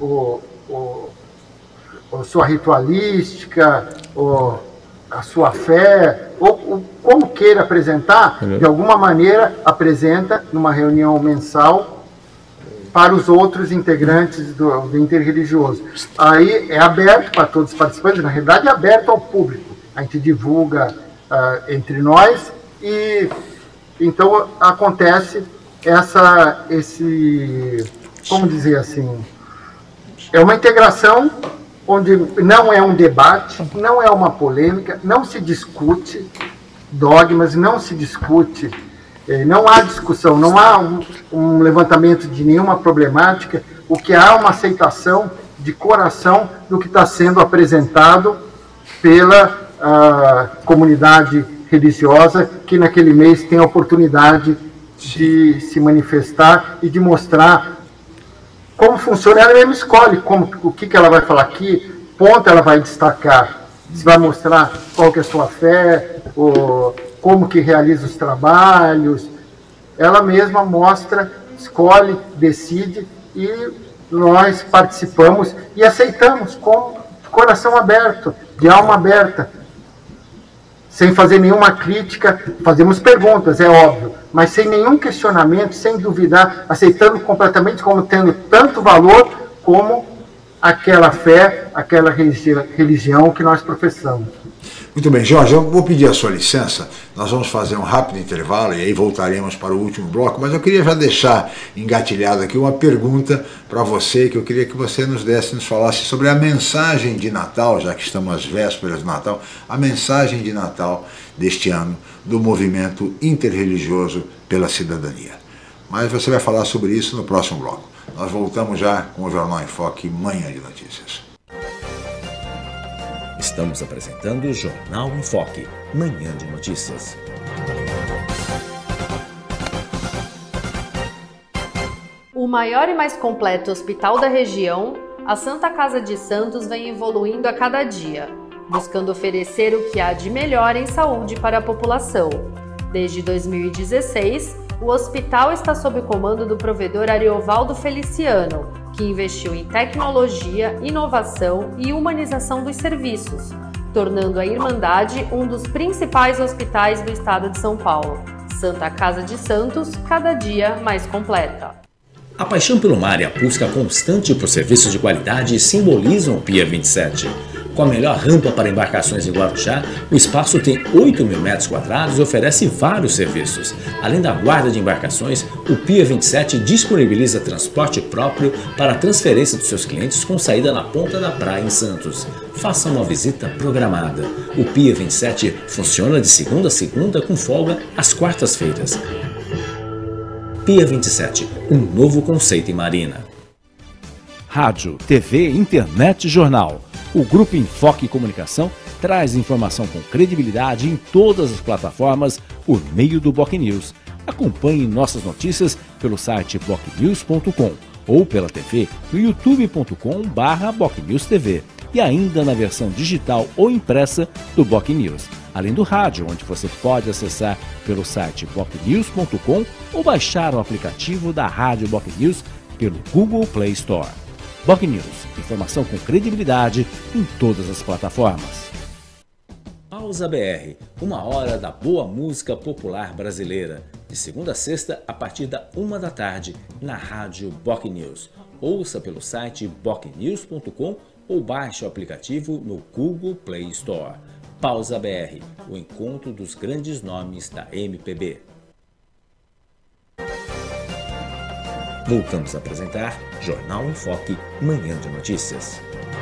sua ritualística, a sua fé, ou como queira apresentar, de alguma maneira apresenta numa reunião mensal para os outros integrantes do interreligioso. Aí é aberto para todos os participantes, na realidade é aberto ao público. A gente divulga entre nós, e então acontece como dizer assim, é uma integração onde não é um debate, não é uma polêmica, não se discute dogmas, não se discute, não há discussão, não há um levantamento de nenhuma problemática, o que há é uma aceitação de coração do que está sendo apresentado pela comunidade religiosa, que naquele mês tem a oportunidade de se manifestar e de mostrar como funciona. Ela mesmo escolhe o que ela vai falar, que ponto ela vai destacar, se vai mostrar qual que é a sua fé, ou como que realiza os trabalhos. Ela mesma mostra, escolhe, decide, e nós participamos e aceitamos com coração aberto, de alma aberta, sem fazer nenhuma crítica. Fazemos perguntas, é óbvio, mas sem nenhum questionamento, sem duvidar, aceitando completamente como tendo tanto valor como aquela fé, aquela religião que nós professamos. Muito bem, Jorge, eu vou pedir a sua licença, nós vamos fazer um rápido intervalo e aí voltaremos para o último bloco, mas eu queria já deixar engatilhado aqui uma pergunta para você, que eu queria que você nos falasse sobre a mensagem de Natal, já que estamos às vésperas do Natal, a mensagem de Natal deste ano do movimento interreligioso pela cidadania. Mas você vai falar sobre isso no próximo bloco. Nós voltamos já com o Jornal em Foque, Manhã de Notícias. Estamos apresentando o Jornal em Foque, Manhã de Notícias. O maior e mais completo hospital da região, a Santa Casa de Santos vem evoluindo a cada dia, buscando oferecer o que há de melhor em saúde para a população. Desde 2016, o hospital está sob o comando do provedor Ariovaldo Feliciano, que investiu em tecnologia, inovação e humanização dos serviços, tornando a Irmandade um dos principais hospitais do estado de São Paulo. Santa Casa de Santos, cada dia mais completa. A paixão pelo mar e a busca constante por serviços de qualidade simbolizam o Pier 27. Com a melhor rampa para embarcações em Guarujá, o espaço tem 8.000 metros quadrados e oferece vários serviços. Além da guarda de embarcações, o Pier 27 disponibiliza transporte próprio para a transferência dos seus clientes com saída na ponta da praia em Santos. Faça uma visita programada. O Pier 27 funciona de segunda a segunda com folga às quartas-feiras. Pier 27, um novo conceito em marina. Rádio, TV, internet e jornal. O Grupo Enfoque Comunicação traz informação com credibilidade em todas as plataformas por meio do BocNews. Acompanhe nossas notícias pelo site bocnews.com ou pela TV no youtube.com/BocNewsTV e ainda na versão digital ou impressa do BocNews, além do rádio, onde você pode acessar pelo site bocnews.com ou baixar o aplicativo da Rádio BocNews pelo Google Play Store. BocNews, informação com credibilidade em todas as plataformas. Pausa BR, uma hora da boa música popular brasileira, de segunda a sexta a partir da 1 da tarde, na Rádio BocNews. Ouça pelo site bocnews.com ou baixe o aplicativo no Google Play Store. Pausa BR, o encontro dos grandes nomes da MPB. Voltamos a apresentar Jornal em Foque, Manhã de Notícias.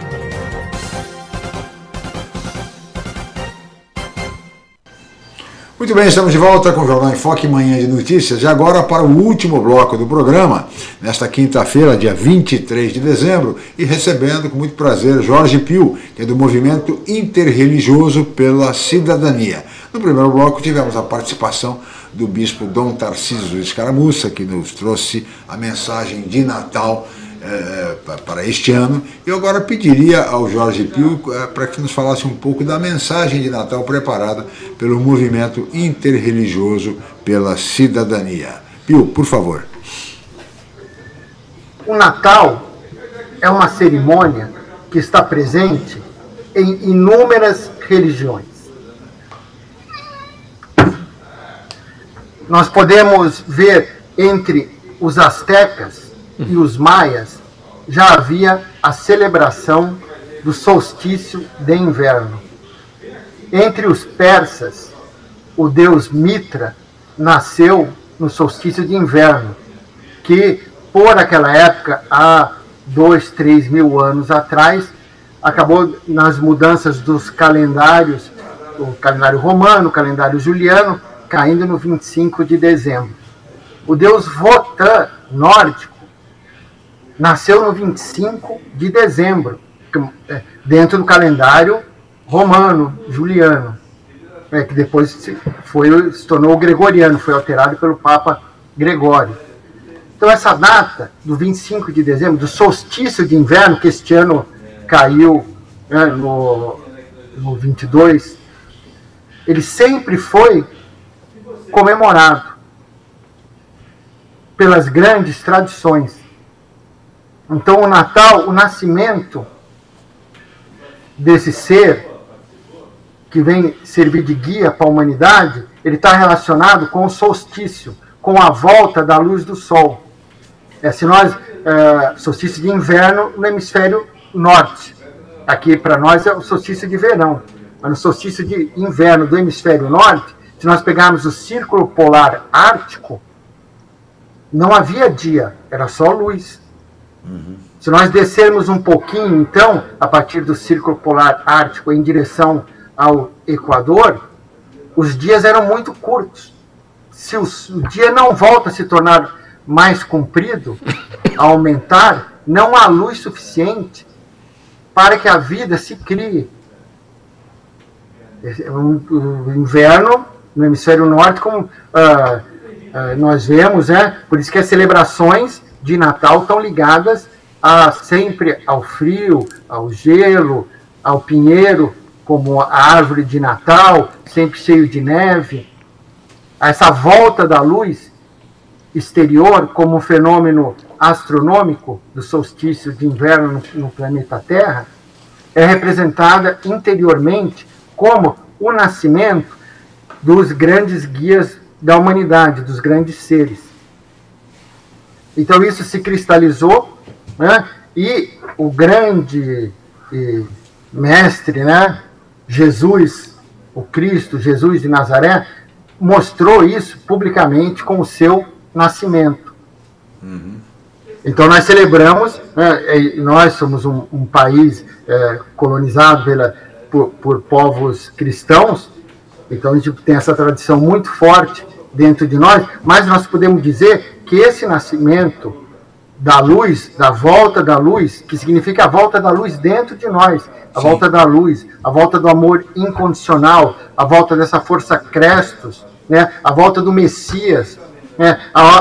Muito bem, estamos de volta com o Jornal em Foque, Manhã de Notícias. E agora para o último bloco do programa, nesta quinta-feira, dia 23 de dezembro, e recebendo com muito prazer Jorge Pio, que é do Movimento Interreligioso pela Cidadania. No primeiro bloco tivemos a participação do bispo Dom Tarcísio Escaramuça, que nos trouxe a mensagem de Natal para este ano. Eu agora pediria ao Jorge Pio para que nos falasse um pouco da mensagem de Natal preparada pelo Movimento Interreligioso pela Cidadania. Pio, por favor. O Natal é uma cerimônia que está presente em inúmeras religiões. Nós podemos ver entre os astecas e os maias, já havia a celebração do solstício de inverno. Entre os persas, o deus Mitra nasceu no solstício de inverno, que por aquela época, há 2-3 mil anos atrás, acabou nas mudanças dos calendários, o calendário romano, o calendário juliano, caindo no 25 de dezembro. O deus Votan, nórdico, nasceu no 25 de dezembro, dentro do calendário romano, juliano, que depois se tornou gregoriano, foi alterado pelo Papa Gregório. Então essa data do 25 de dezembro, do solstício de inverno, que este ano caiu no 22, ele sempre foi comemorado pelas grandes tradições. Então o Natal, o nascimento desse ser que vem servir de guia para a humanidade, ele está relacionado com o solstício, com a volta da luz do sol. Solstício de inverno no hemisfério norte. Aqui para nós é o solstício de verão. Mas no solstício de inverno do hemisfério norte, se nós pegarmos o círculo polar ártico, não havia dia, era só luz. Se nós descermos um pouquinho, então, a partir do círculo polar ártico em direção ao Equador, os dias eram muito curtos. Se o dia não volta a se tornar mais comprido, aumentar, não há luz suficiente para que a vida se crie. O inverno no hemisfério norte, como nós vemos, por isso que as celebrações de Natal estão ligadas sempre ao frio, ao gelo, ao pinheiro, como a árvore de Natal, sempre cheio de neve. Essa volta da luz exterior como um fenômeno astronômico do solstício de inverno no planeta Terra é representada interiormente como o nascimento dos grandes guias da humanidade, dos grandes seres. Então isso se cristalizou, né? E o grande mestre, né? Jesus, o Cristo, Jesus de Nazaré, mostrou isso publicamente com o seu nascimento. Então nós celebramos, nós somos um país colonizado por povos cristãos, então a gente tem essa tradição muito forte dentro de nós, mas nós podemos dizer que esse nascimento da luz, da volta da luz, que significa a volta da luz dentro de nós, a volta da luz, a volta do amor incondicional, a volta dessa força Crestos, né? A volta do Messias, né?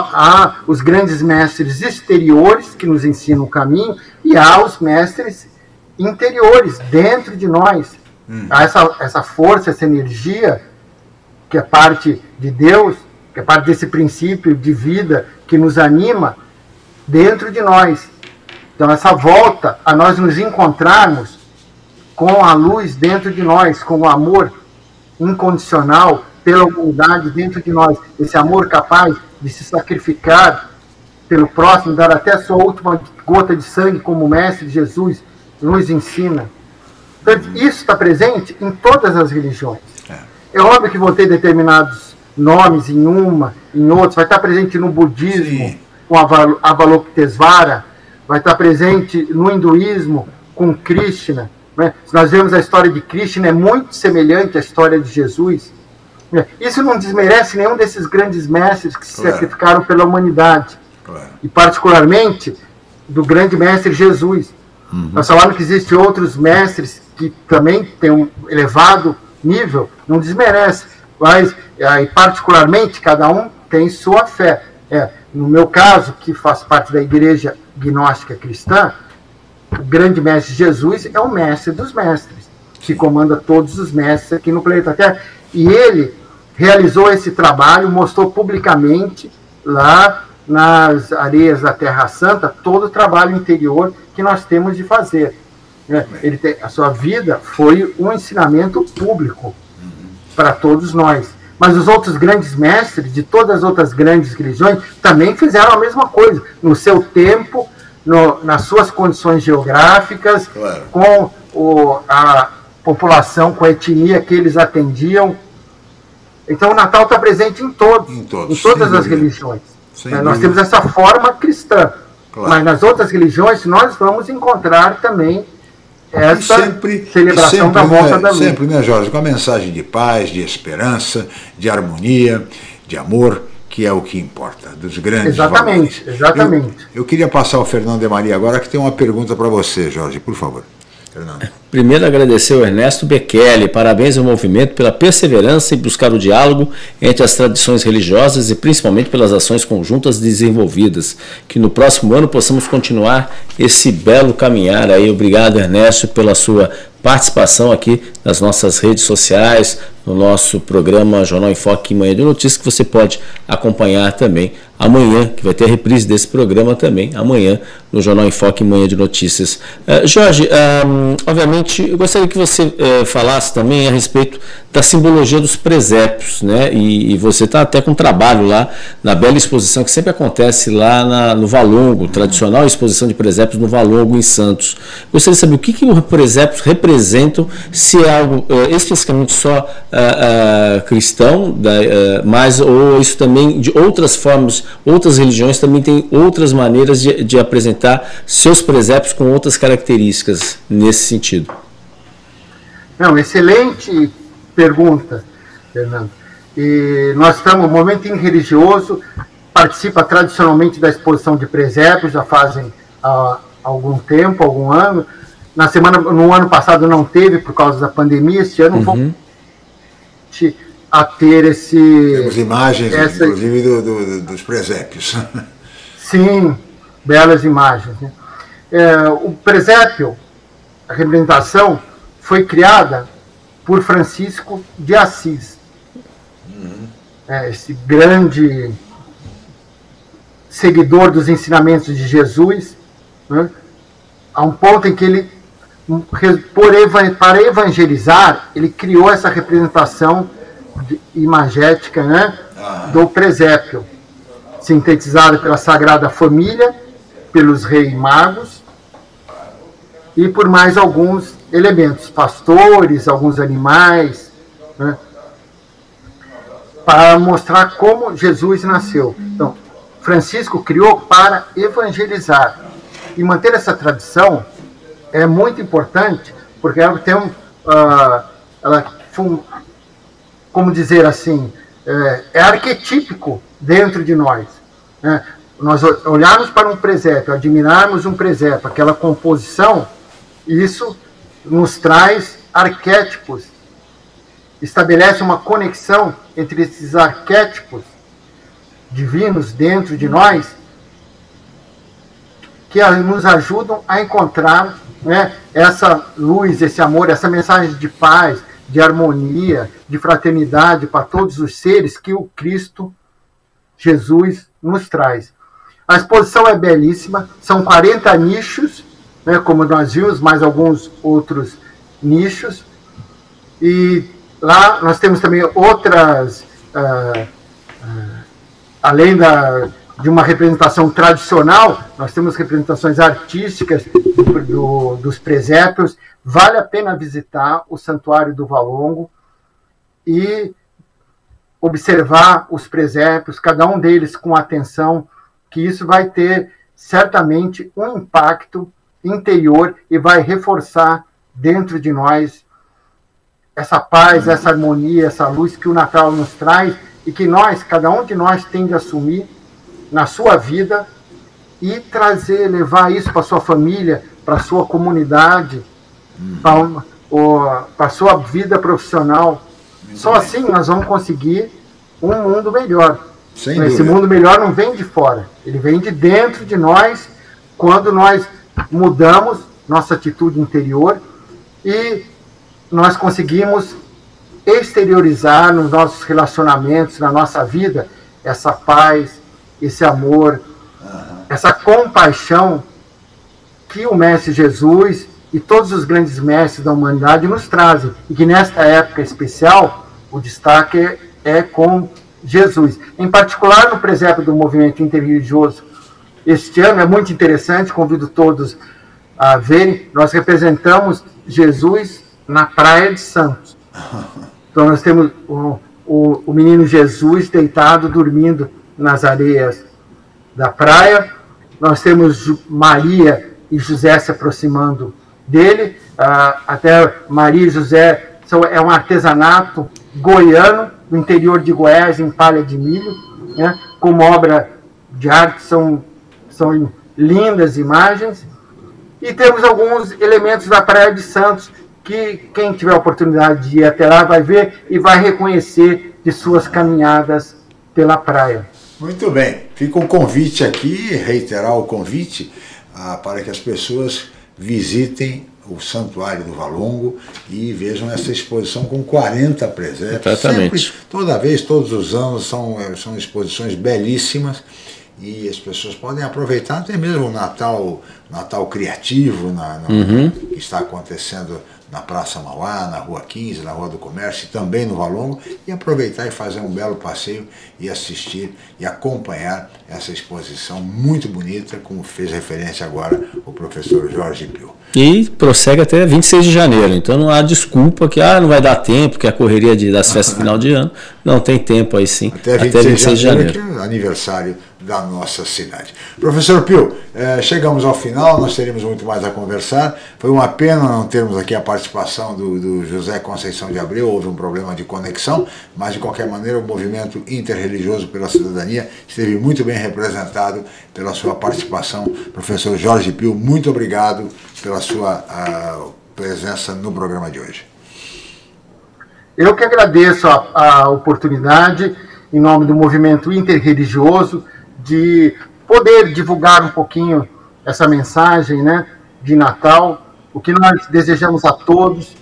Há os grandes mestres exteriores que nos ensinam o caminho e há os mestres interiores dentro de nós. Há essa força, essa energia que é parte de Deus, que é parte desse princípio de vida que nos anima dentro de nós. Então essa volta a nós nos encontrarmos com a luz dentro de nós, com o amor incondicional pela humanidade dentro de nós, esse amor capaz de se sacrificar pelo próximo, dar até a sua última gota de sangue, como o Mestre Jesus nos ensina. Então, isso está presente em todas as religiões. É óbvio que vão ter determinados nomes em uma, em outros, vai estar presente no budismo, com Avalokitesvara, vai estar presente no hinduísmo, com Krishna. Né? Se nós vemos a história de Krishna, é muito semelhante à história de Jesus. Isso não desmerece nenhum desses grandes mestres que se sacrificaram pela humanidade. E particularmente do grande mestre Jesus. Nós falamos que existem outros mestres que também têm um elevado nível, não desmerece, mas particularmente cada um tem sua fé. No meu caso, que faço parte da igreja gnóstica cristã, o grande mestre Jesus é o mestre dos mestres, que comanda todos os mestres aqui no planeta Terra. E ele realizou esse trabalho, mostrou publicamente lá nas areias da Terra Santa todo o trabalho interior que nós temos de fazer. A sua vida foi um ensinamento público para todos nós. Mas os outros grandes mestres de todas as outras grandes religiões também fizeram a mesma coisa, no seu tempo, nas suas condições geográficas, com a população, com a etnia que eles atendiam. Então o Natal está presente em todas as religiões. Nós temos essa forma cristã, mas nas outras religiões nós vamos encontrar também essa celebração da volta da luz. Sempre, né, Jorge, com a mensagem de paz, de esperança, de harmonia, de amor, que é o que importa, dos grandes valores. Exatamente. Eu queria passar ao Fernando de Maria agora, que tem uma pergunta para você, Jorge, por favor. Fernando. Primeiro, agradecer ao Ernesto Bekele, parabéns ao movimento pela perseverança em buscar o diálogo entre as tradições religiosas e principalmente pelas ações conjuntas desenvolvidas. Que no próximo ano possamos continuar esse belo caminhar aí. Obrigado, Ernesto, pela sua participação aqui nas nossas redes sociais, no nosso programa Jornal em Foque Manhã de Notícias, que você pode acompanhar também amanhã, que vai ter a reprise desse programa também, amanhã, no Jornal em Foque Manhã de Notícias. Jorge, obviamente, eu gostaria que você falasse também a respeito da simbologia dos presépios, né? E você está até com um trabalho lá na bela exposição que sempre acontece lá no Valongo, tradicional exposição de presépios no Valongo, em Santos. Gostaria de saber o que os presépios representam, se é algo especificamente só cristão, mas ou isso também de outras formas, outras religiões também têm outras maneiras de apresentar seus presépios com outras características nesse sentido. Não, excelente pergunta, Fernando. E nós estamos no momento religioso, participa tradicionalmente da exposição de presépios, já fazem algum tempo, algum ano. No ano passado não teve, por causa da pandemia. Este ano vamos a ter esse... Temos imagens, inclusive, dos presépios. Sim, belas imagens. Né? O presépio, a representação, foi criada por Francisco de Assis. Esse grande seguidor dos ensinamentos de Jesus, né? A um ponto em que ele, para evangelizar, ele criou essa representação imagética, né, do presépio, sintetizada pela Sagrada Família, pelos Reis Magos e por mais alguns elementos, pastores, alguns animais, né, para mostrar como Jesus nasceu. Então, Francisco criou para evangelizar. E manter essa tradição é muito importante, porque ela tem como dizer assim, é arquetípico dentro de nós. Né? Nós olharmos para um presépio, admirarmos um presépio, aquela composição, isso nos traz arquétipos, estabelece uma conexão entre esses arquétipos divinos dentro de nós, que nos ajudam a encontrar, né, essa luz, esse amor, essa mensagem de paz, de harmonia, de fraternidade para todos os seres que o Cristo Jesus nos traz. A exposição é belíssima, são 40 nichos, né, como nós vimos, mais alguns outros nichos, e lá nós temos também outras, além de uma representação tradicional, nós temos representações artísticas dos presépios. Vale a pena visitar o Santuário do Valongo e observar os presépios, cada um deles com atenção, que isso vai ter certamente um impacto interior e vai reforçar dentro de nós essa paz, essa harmonia, essa luz que o Natal nos traz e que cada um de nós tem de assumir na sua vida e levar isso para a sua família, para a sua comunidade, para a sua vida profissional. Só assim nós vamos conseguir um mundo melhor. Esse mundo melhor não vem de fora, ele vem de dentro de nós, quando nós mudamos nossa atitude interior e nós conseguimos exteriorizar nos nossos relacionamentos, na nossa vida, essa paz, esse amor, essa compaixão que o Mestre Jesus e todos os grandes mestres da humanidade nos trazem. E que nesta época especial, o destaque é com Jesus. Em particular, no presépio do movimento interreligioso, este ano é muito interessante, convido todos a verem, nós representamos Jesus na Praia de Santos. Então nós temos o menino Jesus deitado, dormindo nas areias da praia. Nós temos Maria e José se aproximando dele. Até Maria e José é um artesanato goiano, no interior de Goiás, em palha de milho, né? Como obra de arte, são lindas imagens. E temos alguns elementos da Praia de Santos que quem tiver a oportunidade de ir até lá vai ver e vai reconhecer de suas caminhadas pela praia. Muito bem, fica um convite aqui, reiterar o convite para que as pessoas visitem o Santuário do Valongo e vejam essa exposição com 40 presépios. Exatamente. Sempre, toda vez, todos os anos, são exposições belíssimas e as pessoas podem aproveitar até mesmo o Natal criativo que está acontecendo na Praça Mauá, na Rua 15, na Rua do Comércio e também no Valongo, e aproveitar e fazer um belo passeio e assistir e acompanhar essa exposição muito bonita, como fez referência agora o professor Jorge Pio. E prossegue até 26 de janeiro, então não há desculpa que não vai dar tempo, que é a correria das festas final de ano. Não, tem tempo aí sim, até 26 de janeiro. Que é o aniversário da nossa cidade. Professor Pio, chegamos ao final, nós teríamos muito mais a conversar. Foi uma pena não termos aqui a participação do José Conceição de Abreu, houve um problema de conexão, mas de qualquer maneira o movimento interreligioso pela cidadania esteve muito bem representado pela sua participação. Professor Jorge Pio, muito obrigado pela sua presença no programa de hoje. Eu que agradeço a oportunidade, em nome do movimento interreligioso, de poder divulgar um pouquinho essa mensagem, né, de Natal, o que nós desejamos a todos,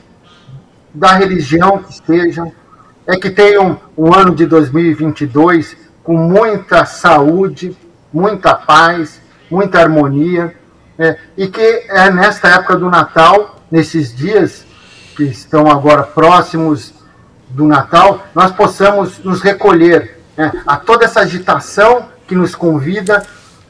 da religião que estejam, é que tenham um ano de 2022 com muita saúde, muita paz, muita harmonia, e que nesta época do Natal, nesses dias que estão agora próximos do Natal, nós possamos nos recolher a toda essa agitação que nos convida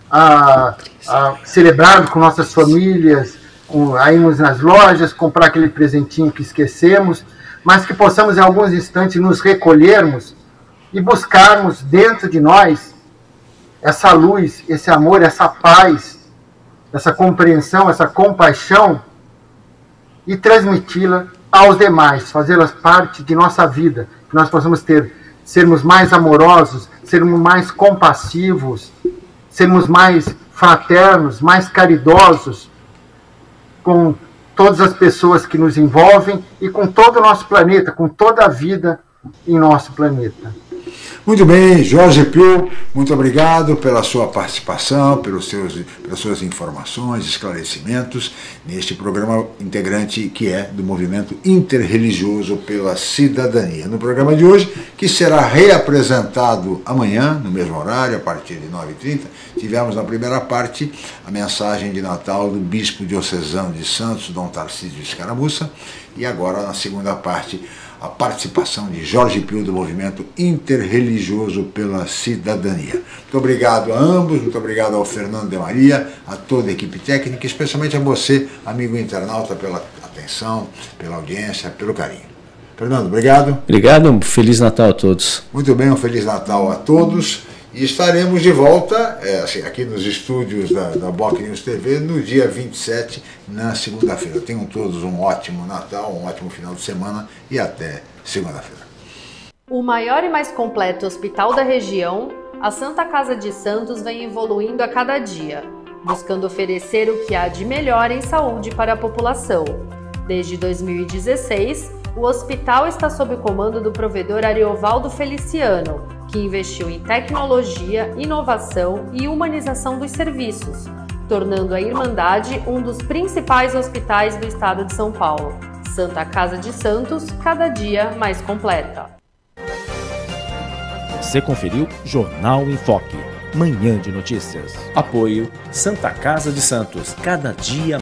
a celebrar com nossas famílias, a irmos nas lojas, comprar aquele presentinho que esquecemos, mas que possamos em alguns instantes nos recolhermos e buscarmos dentro de nós essa luz, esse amor, essa paz, essa compreensão, essa compaixão e transmiti-la aos demais, fazê-las parte de nossa vida, que nós possamos sermos mais amorosos, sermos mais compassivos, sermos mais fraternos, mais caridosos com todas as pessoas que nos envolvem e com todo o nosso planeta, com toda a vida em nosso planeta. Muito bem, Jorge Pio, muito obrigado pela sua participação, pelas suas informações, esclarecimentos neste programa integrante que é do Movimento Interreligioso pela Cidadania. No programa de hoje, que será reapresentado amanhã, no mesmo horário, a partir de 9h30, tivemos na primeira parte a mensagem de Natal do Bispo Diocesano de Santos, Dom Tarcísio Escaramuça, e agora na segunda parte a participação de Jorge Pio do Movimento Interreligioso pela Cidadania. Muito obrigado a ambos, muito obrigado ao Fernando de Maria, a toda a equipe técnica, especialmente a você, amigo internauta, pela atenção, pela audiência, pelo carinho. Fernando, obrigado. Obrigado, Feliz Natal a todos. Muito bem, um Feliz Natal a todos. E estaremos de volta aqui nos estúdios da Boc News TV no dia 27, na segunda-feira. Tenham todos um ótimo Natal, um ótimo final de semana e até segunda-feira. O maior e mais completo hospital da região, a Santa Casa de Santos vem evoluindo a cada dia, buscando oferecer o que há de melhor em saúde para a população. Desde 2016, o hospital está sob o comando do provedor Ariovaldo Feliciano, que investiu em tecnologia, inovação e humanização dos serviços, tornando a Irmandade um dos principais hospitais do estado de São Paulo. Santa Casa de Santos, cada dia mais completa. Você conferiu Jornal em Foque, Manhã de Notícias. Apoio Santa Casa de Santos, cada dia